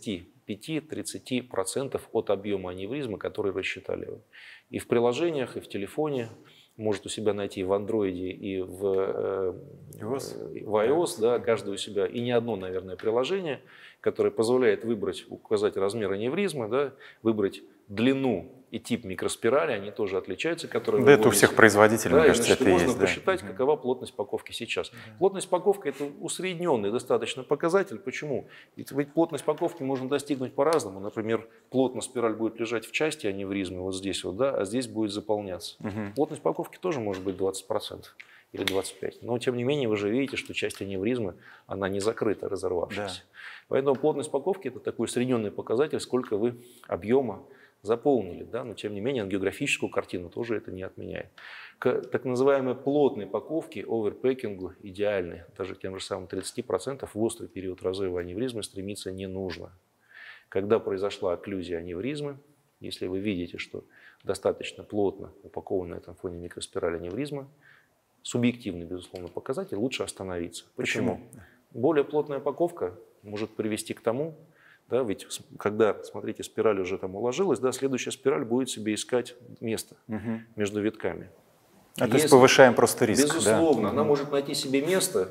25-30% от объема аневризмы, который рассчитали вы. И в приложениях, и в телефоне. Может у себя найти в андроиде и в iOS, да, каждый у себя, и не одно, наверное, приложение, которое позволяет указать размер аневризмы, да, выбрать длину и тип микроспирали, они тоже отличаются. Да, это у всех производителей, мне кажется, это можно есть. посчитать, какова плотность паковки сейчас. Плотность паковки – это усредненный достаточно показатель. Почему? Ведь плотность паковки можно достигнуть по-разному. Например, плотно спираль будет лежать в части аневризмы, вот здесь, а здесь будет заполняться. Плотность паковки тоже может быть 20% или 25%. Но, тем не менее, вы же видите, что часть аневризмы, она не закрыта, разорвавшаяся. Да. Поэтому плотность паковки – это такой усредненный показатель, сколько вы объема заполнили, да, но тем не менее ангиографическую картину тоже это не отменяет. К так называемой плотной паковке, оверпекингу, идеальной, даже тем же самым 30% в острый период разрыва аневризмы стремиться не нужно. Когда произошла окклюзия аневризмы, если вы видите, что достаточно плотно упакована на этом фоне микроспираль аневризмы, субъективный, безусловно, показатель, лучше остановиться. Почему? Более плотная упаковка может привести к тому, да, ведь когда, смотрите, спираль уже там уложилась, да, следующая спираль будет себе искать место между витками. То есть повышаем просто риск. Безусловно, она может найти себе место,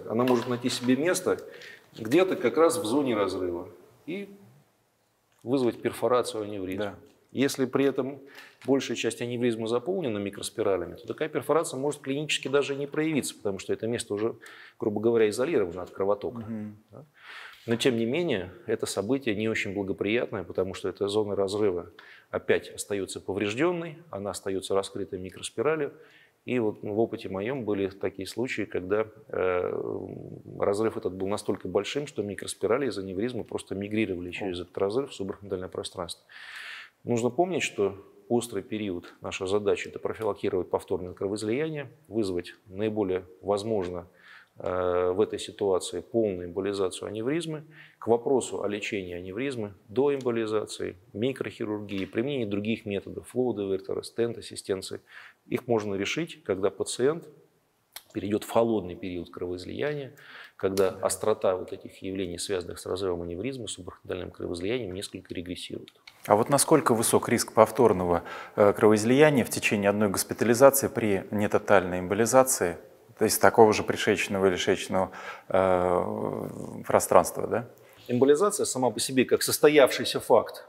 где-то как раз в зоне разрыва и вызвать перфорацию аневризмы. Если при этом большая часть аневризмы заполнена микроспиралями, то такая перфорация может клинически даже не проявиться, потому что это место уже, грубо говоря, изолировано от кровотока. Да? Но тем не менее, это событие не очень благоприятное, потому что эта зона разрыва опять остается поврежденной, она остается раскрытой микроспиралью. И вот в опыте моем были такие случаи, когда разрыв этот был настолько большим, что микроспирали из аневризмы просто мигрировали через этот разрыв в субарахноидальное пространство. Нужно помнить, что острый период, наша задача – это профилактировать повторное кровоизлияние, вызвать наиболее возможно в этой ситуации полную эмболизацию аневризмы. К вопросу о лечении аневризмы до эмболизации, микрохирургии, применении других методов, флоу-дивертера, стент-ассистенции, их можно решить, когда пациент перейдет в холодный период кровоизлияния, когда острота вот этих явлений, связанных с разрывом аневризмы, субарахноидальным кровоизлиянием, несколько регрессирует. А вот насколько высок риск повторного кровоизлияния в течение одной госпитализации при нетотальной эмболизации, то есть такого же предшечного или шеечного пространства, да? Эмболизация сама по себе, как состоявшийся факт,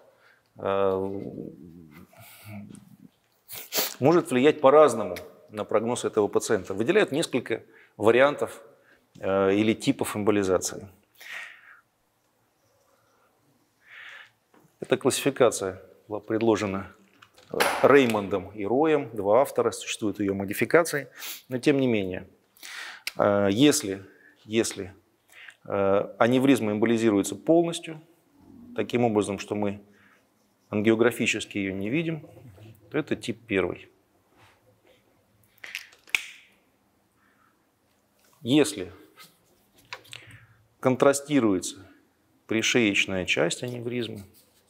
может влиять по-разному на прогноз этого пациента. Выделяют несколько вариантов или типов эмболизации. Эта классификация была предложена Реймондом и Роем, два автора, существуют ее модификации. Но тем не менее, если аневризма эмболизируется полностью, таким образом, что мы ангиографически ее не видим, то это тип 1. Если контрастируется пришеечная часть аневризмы,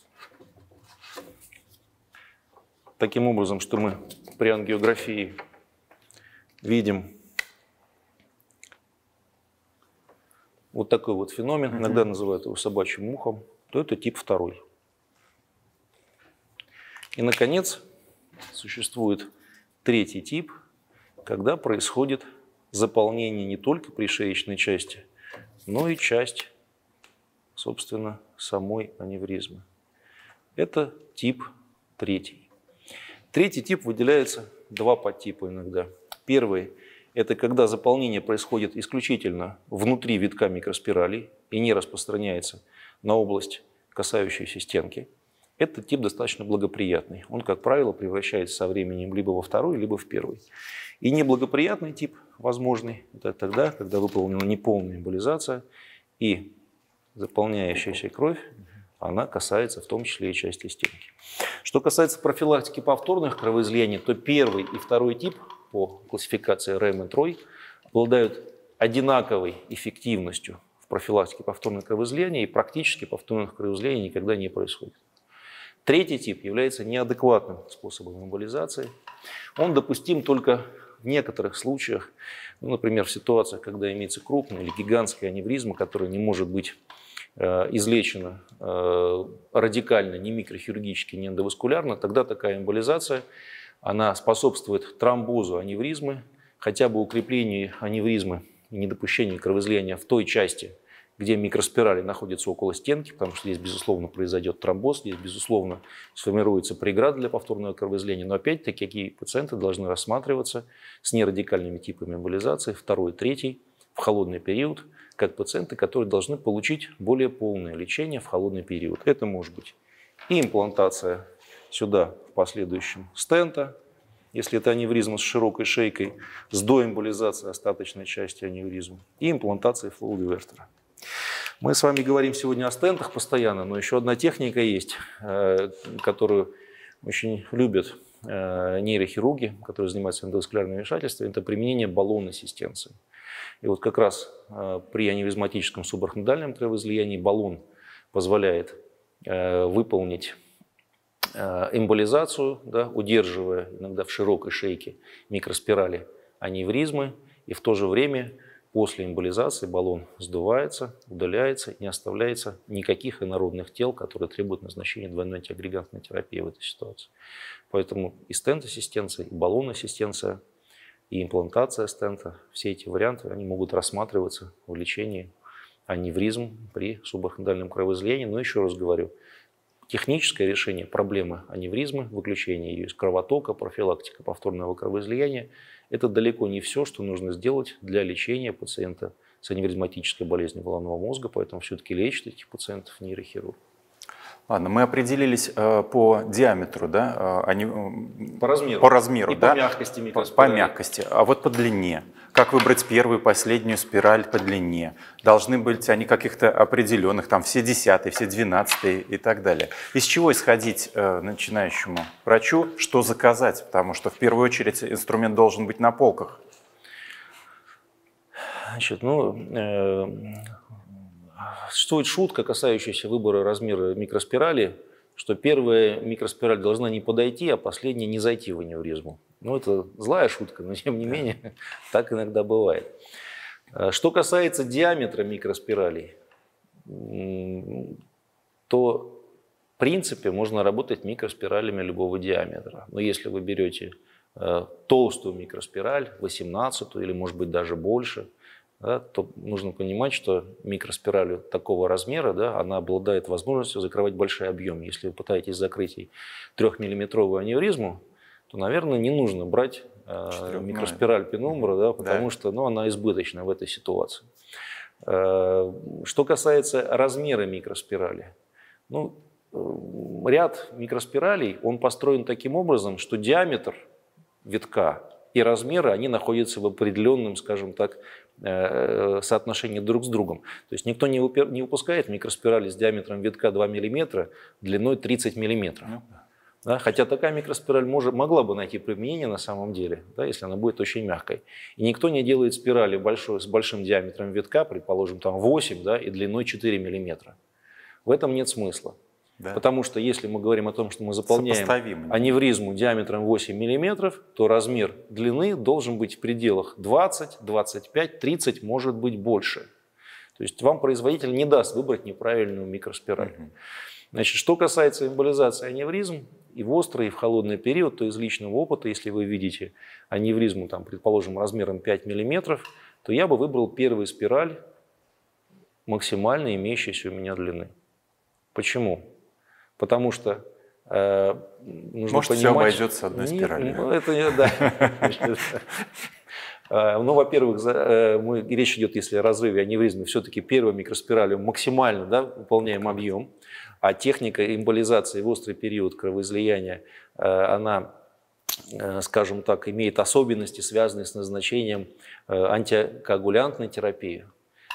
таким образом, что мы при ангиографии видим вот такой вот феномен, иногда называют его собачьим мухом, то это тип 2. И, наконец, существует 3 тип, когда происходит заполнение не только пришеечной части, но и часть, собственно, самой аневризмы. Это тип 3. 3 тип выделяется 2 подтипа иногда. Первый – это когда заполнение происходит исключительно внутри витка микроспиралей и не распространяется на область, касающуюся стенки. Этот тип достаточно благоприятный. Он, как правило, превращается со временем либо во 2, либо в 1. И неблагоприятный тип возможный – это тогда, когда выполнена неполная эмболизация и заполняющаяся кровь, она касается в том числе и части стенки. Что касается профилактики повторных кровоизлияний, то 1 и 2 тип по классификации Реймонд-Рой обладают одинаковой эффективностью в профилактике повторных кровоизлияний, и практически повторных кровоизлияний никогда не происходит. 3 тип является неадекватным способом эмболизации. Он допустим только в некоторых случаях, например, в ситуациях, когда имеется крупная или гигантская аневризма, которая не может быть излечена радикально, ни микрохирургически, ни эндоваскулярно, тогда такая эмболизация, она способствует тромбозу аневризмы, хотя бы укреплению аневризмы и недопущению кровоизлияния в той части, где микроспирали находятся около стенки, потому что здесь, безусловно, произойдет тромбоз, здесь, безусловно, сформируется преграда для повторного кровоизлияния. Но опять-таки, такие пациенты должны рассматриваться с нерадикальными типами эмболизации, 2, 3, в холодный период, как пациенты, которые должны получить более полное лечение в холодный период. Это может быть и имплантация сюда в последующем стента, если это аневризма с широкой шейкой, с доэмболизацией остаточной части аневризмы, и имплантация флоу-дивертера. Мы с вами говорим сегодня о стентах постоянно, но еще одна техника есть, которую очень любят нейрохирурги, которые занимаются эндоваскулярным вмешательством, это применение баллон-ассистенции. И вот как раз при аневризматическом субарахноидальном кровоизлиянии баллон позволяет выполнить эмболизацию, да, удерживая иногда в широкой шейке микроспирали аневризмы, и в то же время после эмболизации баллон сдувается, удаляется, не оставляется никаких инородных тел, которые требуют назначения двойной антиагрегантной терапии в этой ситуации. Поэтому и стент-ассистенция, и баллон-ассистенция, и имплантация стента, все эти варианты, они могут рассматриваться в лечении аневризм при субарахноидальном кровоизлиянии. Но еще раз говорю, техническое решение проблемы аневризмы, выключение ее из кровотока, профилактика повторного кровоизлияния – это далеко не все, что нужно сделать для лечения пациента с аневризматической болезнью головного мозга, поэтому все-таки лечат этих пациентов нейрохирург. Ладно, мы определились по диаметру, да? По размеру. По размеру, и да? по мягкости микроспирали. По мягкости. А вот по длине? Как выбрать первую и последнюю спираль по длине? Должны быть они каких-то определенных, там все 10-е, все 12-е и так далее. Из чего исходить начинающему врачу, что заказать? Потому что в первую очередь инструмент должен быть на полках. Значит, существует шутка, касающаяся выбора размера микроспирали, что первая микроспираль должна не подойти, а последняя не зайти в аневризму. Ну, это злая шутка, но тем не менее так иногда бывает. Что касается диаметра микроспиралей, то в принципе можно работать микроспиралями любого диаметра. Но если вы берете толстую микроспираль, 18 или может быть даже больше, да, то нужно понимать, что микроспираль такого размера, да, она обладает возможностью закрывать большой объем. Если вы пытаетесь закрыть 3-миллиметровую аневризму, то, наверное, не нужно брать микроспираль пенумбра, да, потому что она избыточна в этой ситуации. Что касается размера микроспирали, ряд микроспиралей, он построен таким образом, что диаметр витка и размеры, они находятся в определенном, скажем так, соотношении друг с другом. То есть никто не выпускает микроспирали с диаметром витка 2 мм, длиной 30 мм. Да, хотя такая микроспираль могла бы найти применение на самом деле, да, если она будет очень мягкой. И никто не делает спирали с большим диаметром витка, предположим, там 8, да, и длиной 4 мм. В этом нет смысла. Да. Потому что если мы говорим о том, что мы заполняем аневризму диаметром 8 мм, то размер длины должен быть в пределах 20, 25, 30, может быть больше. То есть вам производитель не даст выбрать неправильную микроспираль. Значит, что касается эмболизации аневризм, и в острый, и в холодный период, то из личного опыта, если вы видите аневризму, там, предположим, размером 5 мм, то я бы выбрал первую спираль максимально имеющейся у меня длины. Почему? Потому что нужно понимать... все обойдется одной спиралью. Во-первых, речь идет, если о разрыве аневризмы, все-таки первой микроспиралью максимально, да, выполняем объем, а техника эмболизации в острый период кровоизлияния, она, скажем так, имеет особенности, связанные с назначением антикоагулянтной терапии.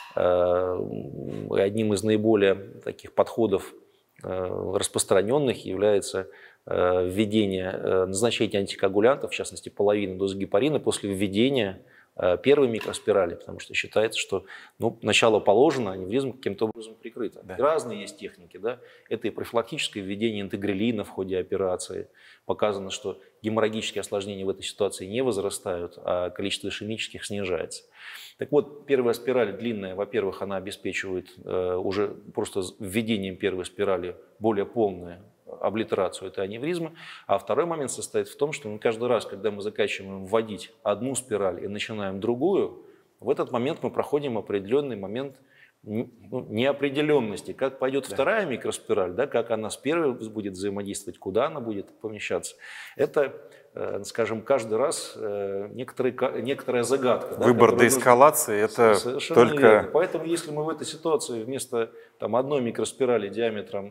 Одним из наиболее таких подходов распространенных является введение, назначение антикоагулянтов, в частности половины дозы гепарина после введения первой микроспирали, потому что считается, что начало положено, аневризма каким-то образом прикрыта. Да. Разные есть техники. Да? Это и профилактическое введение интегрелина в ходе операции. Показано, что геморрагические осложнения в этой ситуации не возрастают, а количество ишемических снижается. Так вот, первая спираль длинная, во-первых, она обеспечивает уже просто введением первой спирали более полную облитерацию этой аневризмы. А второй момент состоит в том, что каждый раз, когда мы заканчиваем вводить одну спираль и начинаем другую, в этот момент мы проходим определенный момент неопределенности. Как пойдет вторая микроспираль, да, как она с первой будет взаимодействовать, куда она будет помещаться. Это, скажем, каждый раз некоторая загадка. Выбор деэскалации – это только… Верно. Поэтому если мы в этой ситуации вместо одной микроспирали диаметром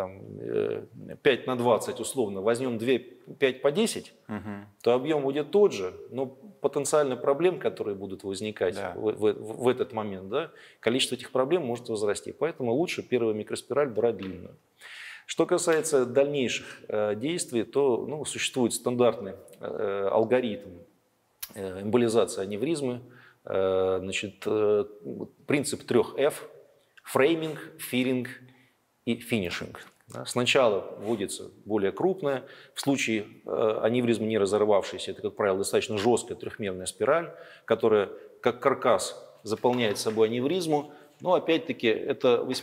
5 на 20 условно возьмем 2 5 по 10, то объем будет тот же, но потенциально проблем, которые будут возникать в этот момент, да, количество этих проблем может возрасти. Поэтому лучше первую микроспираль брать длинную. Что касается дальнейших действий, то существует стандартный алгоритм эмболизации аневризмы. Значит, принцип 3 F – фрейминг, филлинг и финишинг. Сначала вводится более крупная, в случае аневризмы не разорвавшейся, это, как правило, достаточно жесткая трехмерная спираль, которая как каркас заполняет собой аневризму, но опять-таки это весьма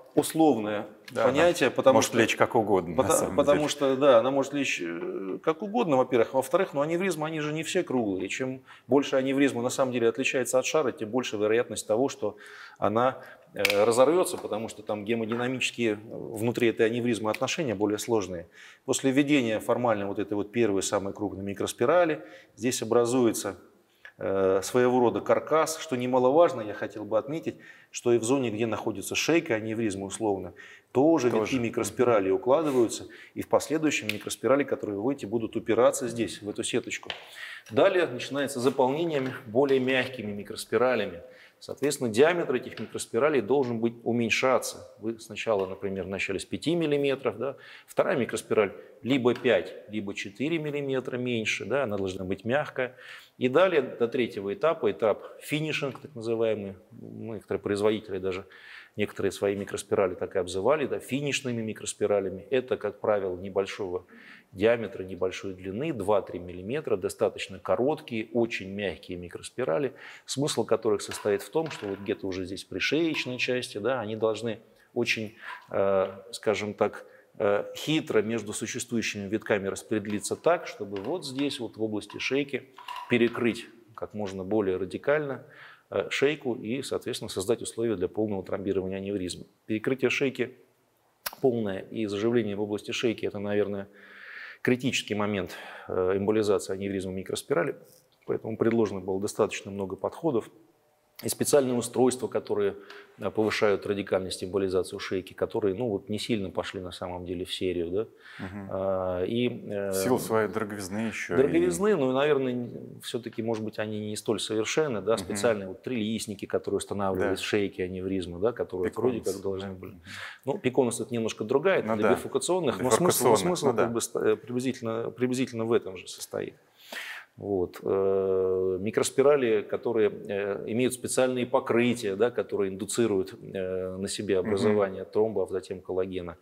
условное понятие, потому может лечь как угодно. Потому что, да, она может лечь как угодно, во-первых. Во-вторых, но аневризмы, они же не все круглые. Чем больше аневризма на самом деле отличается от шара, тем больше вероятность того, что она разорвется, потому что там гемодинамические внутри этой аневризмы отношения более сложные. После введения формально вот этой вот первой самой крупной микроспирали здесь образуется своего рода каркас, что немаловажно, я хотел бы отметить, что и в зоне, где находится шейка аневризмы условно, тоже витки микроспирали укладываются, и в последующем микроспирали, которые вы вводите, будут упираться здесь, в эту сеточку. Далее начинается заполнение более мягкими микроспиралями. Соответственно, диаметр этих микроспиралей должен быть уменьшаться. Вы сначала, например, начали с 5 мм, да? Вторая микроспираль либо 5, либо 4 мм меньше, да? Она должна быть мягкая. И далее до третьего этапа, этап финишинг, так называемый, некоторые производители даже некоторые свои микроспирали так и обзывали, да, финишными микроспиралями. Это, как правило, небольшого диаметра, небольшой длины, 2-3 мм, достаточно короткие, очень мягкие микроспирали, смысл которых состоит в том, что вот где-то уже здесь при шеечной части, да, они должны очень, скажем так, хитро между существующими витками распределиться так, чтобы вот здесь, вот в области шейки, перекрыть как можно более радикально шейку и, соответственно, создать условия для полного тромбирования аневризмы. Перекрытие шейки полное и заживление в области шейки – это, наверное, критический момент эмболизации аневризмы микроспирали, поэтому предложено было достаточно много подходов. И специальные устройства, которые повышают радикальность эмболизации шейки, которые не сильно пошли на самом деле в серию. Да? В силу своей дороговизны еще. Дороговизны, наверное, все-таки, может быть, они не столь совершенны. Да? Специальные трилистники, которые установлены в шейке аневризмы, да? Которые вроде как должны были. Пиконус – это немножко другая, это для бифуркационных, но смысл приблизительно в этом же состоит. Вот. Микроспирали, которые имеют специальные покрытия, да, которые индуцируют на себе образование тромбов, затем коллагена.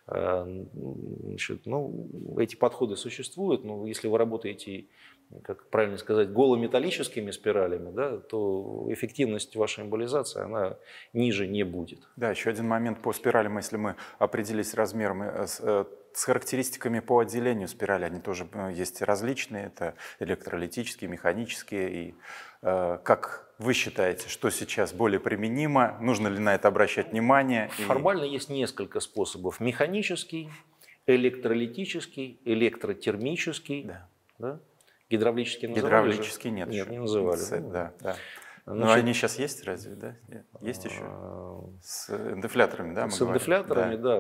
Значит, эти подходы существуют, но если вы работаете, как правильно сказать, голометаллическими спиралями, да, то эффективность вашей эмболизации она ниже не будет. Да, еще один момент по спиралям, если мы определились размером, с характеристиками по отделению спирали, они тоже есть различные, это электролитические, механические. И как вы считаете, что сейчас более применимо, нужно ли на это обращать внимание? Формально есть несколько способов: механический, электролитический, электротермический. Да? Гидравлический называли? Гидравлический нет. Нет, не называли. Да. Но они сейчас есть разве, да? Есть еще? С эндофляторами, да? С эндофляторами, да.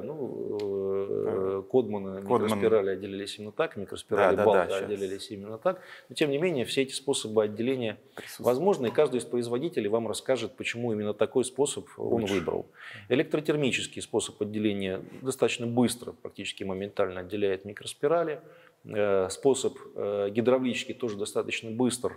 Кодманы микроспирали отделились именно так, микроспирали Балта отделились именно так. Но тем не менее, все эти способы отделения возможны, и каждый из производителей вам расскажет, почему именно такой способ он выбрал. Электротермический способ отделения достаточно быстро, практически моментально отделяет микроспирали. Способ гидравлический тоже достаточно быстр,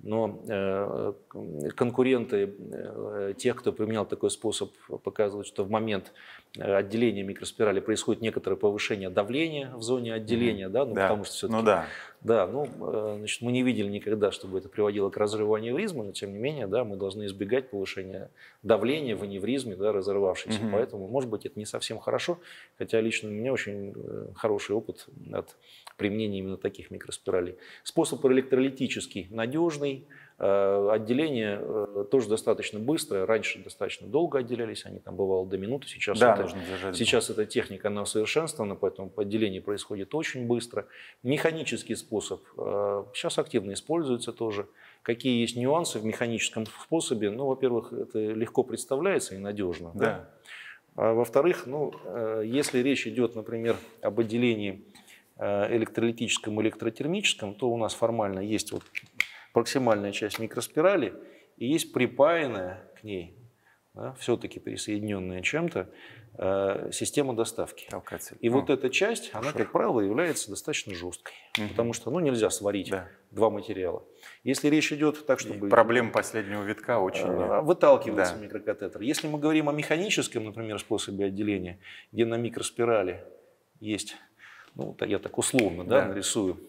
но конкуренты тех, кто применял такой способ, показывают, что в момент отделения микроспирали происходит некоторое повышение давления в зоне отделения, да, потому что все-таки значит, мы не видели никогда, чтобы это приводило к разрыву аневризмы, но тем не менее, да, мы должны избегать повышения давления в аневризме, да, разорвавшейся. Поэтому, может быть, это не совсем хорошо, хотя лично у меня очень хороший опыт от применения именно таких микроспиралей. Способ электролитический надежный, отделение тоже достаточно быстрое. Раньше достаточно долго отделялись, они там бывало до минуты. Сейчас, сейчас эта техника, она усовершенствована, поэтому отделение происходит очень быстро. Механический способ сейчас активно используется тоже. Какие есть нюансы в механическом способе? Во-первых, это легко представляется и надежно. Да? А во-вторых, если речь идет, например, об отделении электролитическом и электротермическом, то у нас формально есть проксимальная часть микроспирали и есть припаянная к ней, да, все-таки присоединенная чем-то, система доставки. И вот эта часть, она, как правило, является достаточно жесткой, потому что нельзя сварить два материала. Если речь идет так, чтобы... Проблема последнего витка очень... Выталкивается микрокатетер. Если мы говорим о механическом, например, способе отделения, где на микроспирали есть, я так условно нарисую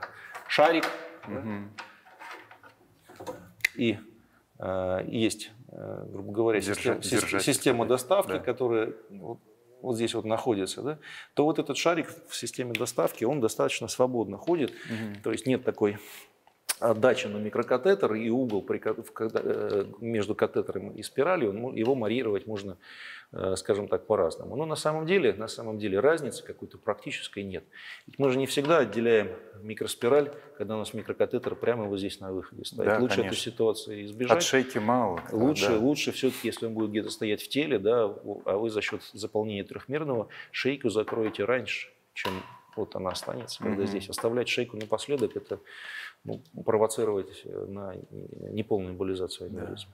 шарик, и есть грубо говоря, система доставки, да, которая вот здесь вот находится, да, то вот этот шарик в системе доставки, он достаточно свободно ходит, то есть нет такой отдачи на микрокатетер, и угол между катетером и спиралью, его варьировать можно, скажем так, по-разному. Но на самом деле разницы какой-то практической нет. Ведь мы же не всегда отделяем микроспираль, когда у нас микрокатетер прямо вот здесь на выходе стоит. Да, лучше эту ситуацию избежать. От шейки мало. Лучше все-таки, если он будет где-то стоять в теле, да, а вы за счет заполнения трехмерного шейку закроете раньше, чем вот она останется, когда здесь. Оставлять шейку напоследок, это провоцировать на неполную эмболизацию аневризмы.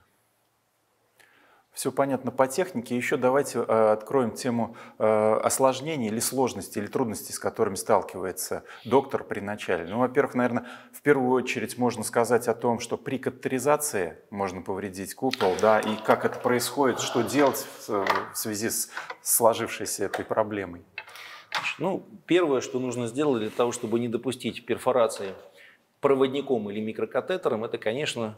Все понятно по технике. Еще давайте откроем тему осложнений или сложностей, или трудностей, с которыми сталкивается доктор при начале. Ну, во-первых, наверное, в первую очередь можно сказать о том, что при катетеризации можно повредить купол, да, и как это происходит, что делать в связи с сложившейся этой проблемой. Ну, первое, что нужно сделать для того, чтобы не допустить перфорации проводником или микрокатетером, это, конечно,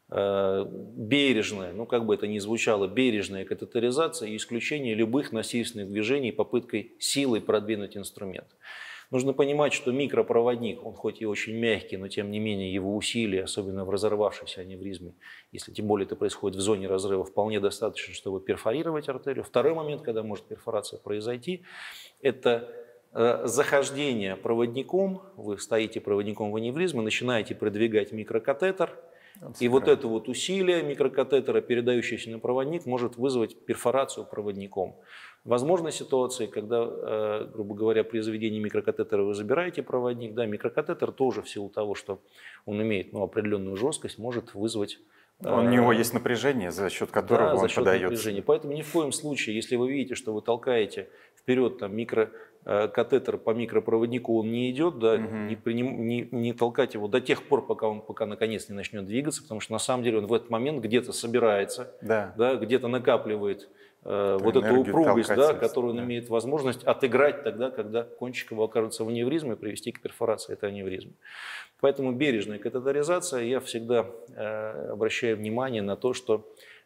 бережная, ну как бы это ни звучало, бережная катетеризация и исключение любых насильственных движений попыткой силой продвинуть инструмент. Нужно понимать, что микропроводник, он хоть и очень мягкий, но тем не менее его усилия, особенно в разорвавшейся аневризме, если тем более это происходит в зоне разрыва, вполне достаточно, чтобы перфорировать артерию. Второй момент, когда может перфорация произойти, это захождение проводником, вы стоите проводником в аневризме, начинаете продвигать микрокатетер, и вот это вот усилие микрокатетера, передающееся на проводник, может вызвать перфорацию проводником. Возможны ситуации, когда, грубо говоря, при заведении микрокатетера вы забираете проводник, да, микрокатетер тоже в силу того, что он имеет определенную жесткость, может вызвать... У него есть напряжение, за счет которого он подается. Поэтому ни в коем случае, если вы видите, что вы толкаете вперед там, микрокатетер по микропроводнику, он не идет, да, не толкать его до тех пор, пока наконец не начнет двигаться, потому что на самом деле он в этот момент где-то собирается, да, где-то накапливает вот эту упругость, да, которую он имеет возможность отыграть тогда, когда кончик его окажется в аневризме и привести к перфорации этой аневризмы. Поэтому бережная катетеризация, я всегда обращаю внимание на то, что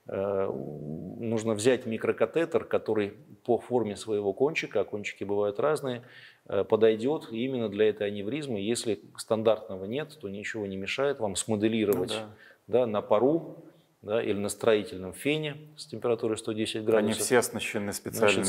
нужно взять микрокатетер, который по форме своего кончика, а кончики бывают разные, подойдет именно для этой аневризмы. Если стандартного нет, то ничего не мешает вам смоделировать на пару, да, или на строительном фене с температурой 110 градусов. Они все оснащены специальными...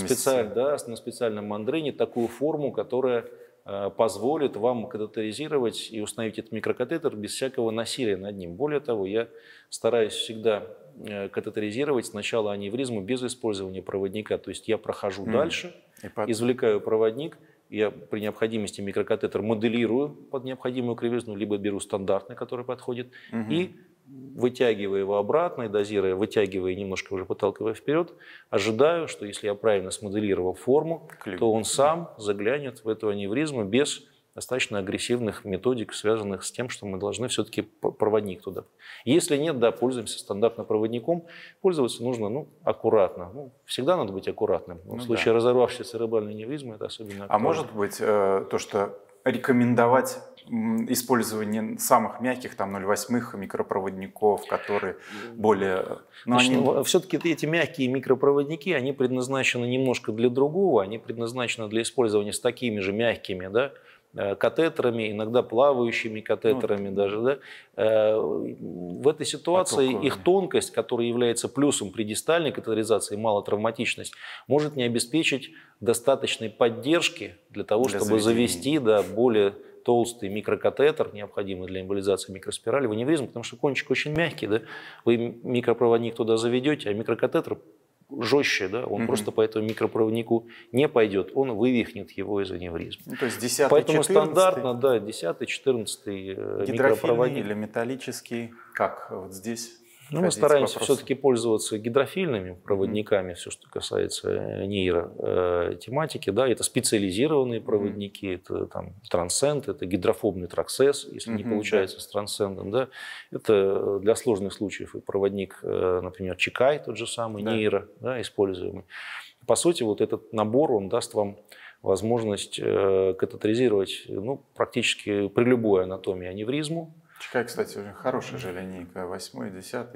на специальном мандрене такую форму, которая позволит вам катетеризировать и установить этот микрокатетер без всякого насилия над ним. Более того, я стараюсь всегда катетеризировать сначала аневризму без использования проводника. То есть я прохожу дальше, извлекаю проводник, я при необходимости микрокатетер моделирую под необходимую кривизну, либо беру стандартный, который подходит, и вытягивая его обратно, и дозируя, вытягивая и немножко уже подталкивая вперед, ожидаю, что если я правильно смоделировал форму, то он сам заглянет в эту аневризму без достаточно агрессивных методик, связанных с тем, что мы должны все-таки проводник туда. Если нет, да, пользуемся стандартным проводником. Пользоваться нужно аккуратно. Всегда надо быть аккуратным. В случае разорвавшейся церебральной аневризмы это особенно актуально. А может быть то, что рекомендовать использование самых мягких, там 0,8 микропроводников, которые более... Все-таки эти мягкие микропроводники, они предназначены немножко для другого, они предназначены для использования с такими же мягкими, да, катетерами, иногда плавающими катетерами даже. Да. В этой ситуации их тонкость, которая является плюсом при дистальной катетеризации, малотравматичность, может не обеспечить достаточной поддержки для того, чтобы завести более толстый микрокатетер, необходимый для эмболизации микроспирали в аневризм, потому что кончик очень мягкий, да? Вы микропроводник туда заведете, а микрокатетер жестче, да? Он просто по этому микропроводнику не пойдет, он вывихнет его из аневризма. То есть 10-й, поэтому 14-й... стандартно, да, 10-й, 14-й микропроводник. Или металлический, как вот здесь? Мы стараемся все-таки пользоваться гидрофильными проводниками, все, что касается нейротематики. Да, это специализированные проводники, это там, трансценд, это гидрофобный траксес, если не получается с трансцендом. Да. Это для сложных случаев и проводник, например, Чикай, тот же самый, нейро, да, используемый. По сути, вот этот набор, он даст вам возможность катетеризировать практически при любой анатомии аневризму. Какая, кстати, очень хорошая же линейка, 8, 10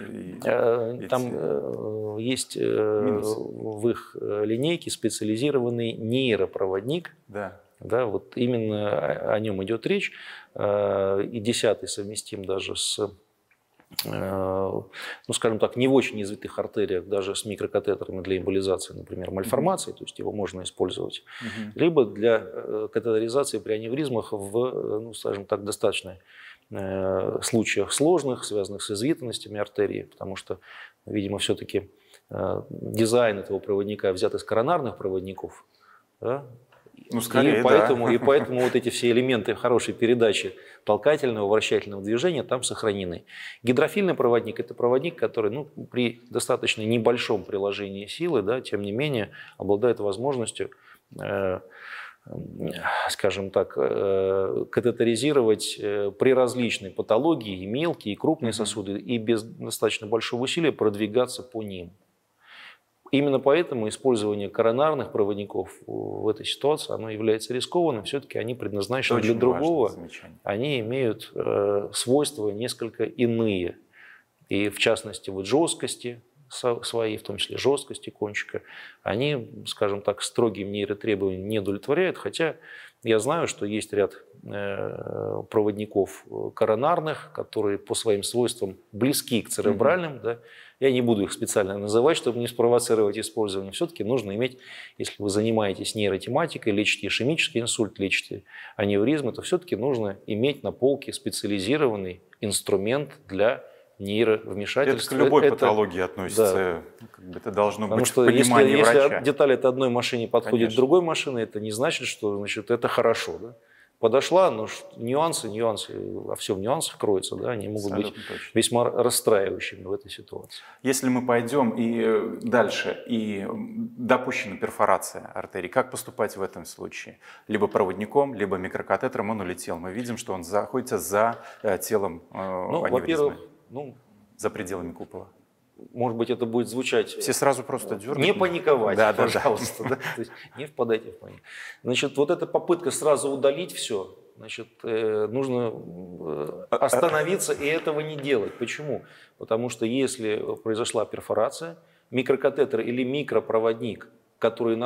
Там есть в их линейке специализированный нейропроводник. Да. Да, вот именно о нем идет речь. И 10 совместим даже с, ну, скажем так, не в очень извитых артериях, даже с микрокатетерами для эмболизации, например, мальформации, то есть его можно использовать, либо для катетеризации при аневризмах в, ну, скажем так, достаточно случаях сложных, связанных с извитанностями артерии, потому что, видимо, все-таки дизайн этого проводника взят из коронарных проводников. Да? Ну, скорее, и поэтому вот эти все элементы хорошей передачи толкательного, вращательного движения там сохранены. Гидрофильный проводник – это проводник, который, ну, при достаточно небольшом приложении силы, да, тем не менее, обладает возможностью, скажем так, катетеризировать при различной патологии, и мелкие, и крупные сосуды, и без достаточно большого усилия продвигаться по ним. Именно поэтому использование коронарных проводников в этой ситуации оно является рискованным. Все-таки они предназначены для другого. Они имеют свойства несколько иные. И в частности, вот жесткости свои, в том числе жесткости кончика, они, скажем так, строгим нейротребованиям не удовлетворяют. Хотя я знаю, что есть ряд проводников коронарных, которые по своим свойствам близки к церебральным. Да. Я не буду их специально называть, чтобы не спровоцировать использование. Все-таки нужно иметь, если вы занимаетесь нейротематикой, лечите ишемический инсульт, лечите аневризмы, то все-таки нужно иметь на полке специализированный инструмент для нейровмешательства. Это к любой патологии относится. Да. Это должно быть в понимании врача. Если деталь от одной машине подходит к другой машине, это не значит, что, значит, это хорошо. Да? Подошла, но нюансы, во всем нюансах кроются, да, они могут быть весьма расстраивающими в этой ситуации. Если мы пойдем и дальше, и допущена перфорация артерий, как поступать в этом случае? Либо проводником, либо микрокатетером он улетел. Мы видим, что он находится за телом аневризмы, за пределами купола. Может быть, это будет звучать... Все сразу просто дергают. Не паниковать, пожалуйста. Да. То есть не впадайте в панику. Значит, вот эта попытка сразу удалить все, значит, нужно остановиться и этого не делать. Почему? Потому что если произошла перфорация, микрокатетер или микропроводник, которые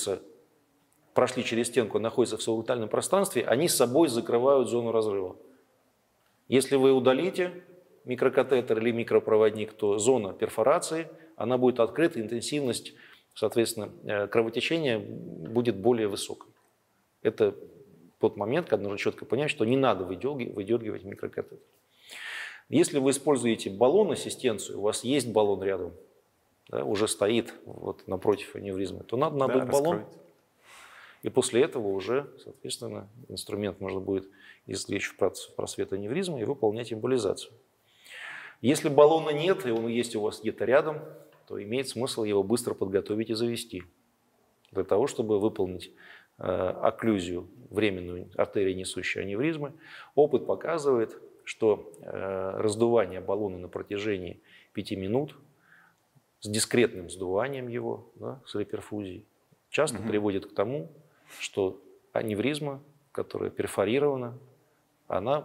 прошли через стенку, находятся в субурбитальном пространстве, они с собой закрывают зону разрыва. Если вы удалите микрокатетер или микропроводник, то зона перфорации, она будет открыта, интенсивность, соответственно, кровотечения будет более высокой. Это тот момент, когда нужно четко понять, что не надо выдергивать микрокатетер. Если вы используете баллон-ассистенцию, у вас есть баллон рядом, да, уже стоит вот напротив аневризмы, то надо надуть баллон. И после этого уже, соответственно, инструмент можно будет извлечь в просвет аневризмы и выполнять эмболизацию. Если баллона нет, и он есть у вас где-то рядом, то имеет смысл его быстро подготовить и завести. Для того, чтобы выполнить окклюзию временную артерии, несущей аневризмы. Опыт показывает, что раздувание баллона на протяжении 5 минут с дискретным сдуванием его, да, с реперфузией, часто приводит к тому, что аневризма, которая перфорирована, она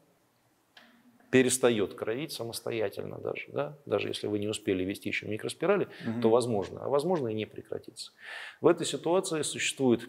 перестает кровить самостоятельно даже. Да? Даже если вы не успели ввести еще микроспирали, то возможно, а возможно и не прекратится. В этой ситуации существует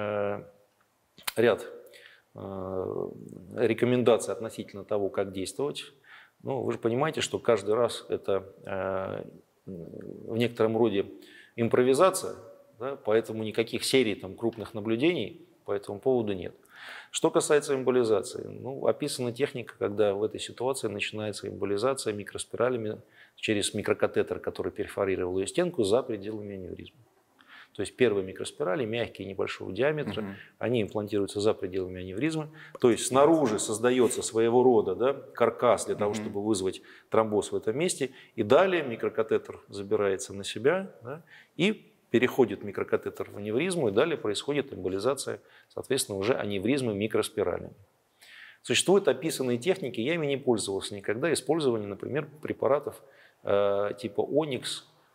ряд рекомендаций относительно того, как действовать. Ну, вы же понимаете, что каждый раз это в некотором роде импровизация, да? Поэтому никаких серий там, крупных наблюдений по этому поводу нет. Что касается эмболизации, ну, описана техника, когда в этой ситуации начинается эмболизация микроспиралями через микрокатетер, который перфорировал ее стенку за пределами аневризмы. То есть первые микроспирали, мягкие, небольшого диаметра, они имплантируются за пределами аневризмы. То есть снаружи создается своего рода, да, каркас для того, чтобы вызвать тромбоз в этом месте. И далее микрокатетер забирается на себя, да, и переходит микрокатетер в аневризму, и далее происходит эмболизация, соответственно, уже аневризмы микроспиралями. Существуют описанные техники, я ими не пользовался никогда, использование, например, препаратов типа Оникс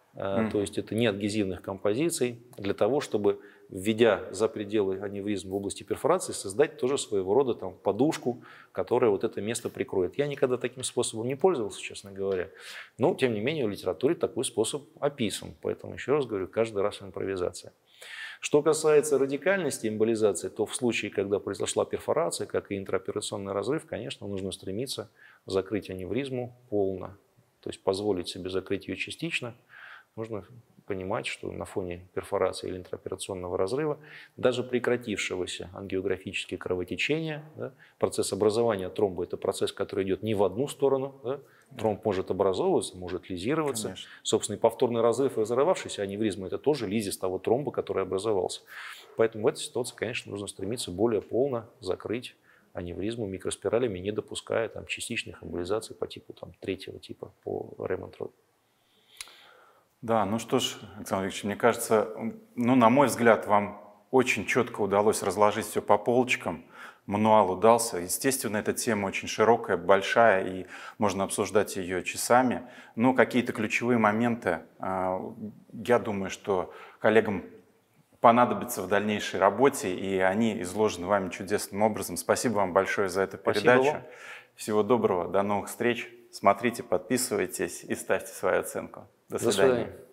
То есть это не адгезивных композиций, для того, чтобы, введя за пределы аневризм в области перфорации, создать тоже своего рода там подушку, которая вот это место прикроет. Я никогда таким способом не пользовался, честно говоря. Но, тем не менее, в литературе такой способ описан. Поэтому, еще раз говорю, каждый раз импровизация. Что касается радикальности эмболизации, то в случае, когда произошла перфорация, как и интраоперационный разрыв, конечно, нужно стремиться закрыть аневризму полно. То есть позволить себе закрыть ее частично. Нужно понимать, что на фоне перфорации или интраоперационного разрыва, даже прекратившегося ангиографически кровотечения, да, процесс образования тромба – это процесс, который идет не в одну сторону. Да, тромб может образовываться, может лизироваться. Конечно. Собственно, и повторный разрыв и разорвавшийся аневризма – это тоже лизис того тромба, который образовался. Поэтому в этой ситуации, конечно, нужно стремиться более полно закрыть аневризму микроспиралями, не допуская там, частичных эмболизаций по типу там, 3-го типа по Ремонтроду. Да, ну что ж, Александр Викторович, мне кажется, ну, на мой взгляд, вам очень четко удалось разложить все по полочкам. Мануал удался. Естественно, эта тема очень широкая, большая, и можно обсуждать ее часами. Но какие-то ключевые моменты, я думаю, что коллегам понадобятся в дальнейшей работе, и они изложены вами чудесным образом. Спасибо вам большое за эту передачу. Всего доброго, до новых встреч. Смотрите, подписывайтесь и ставьте свою оценку. До свидания.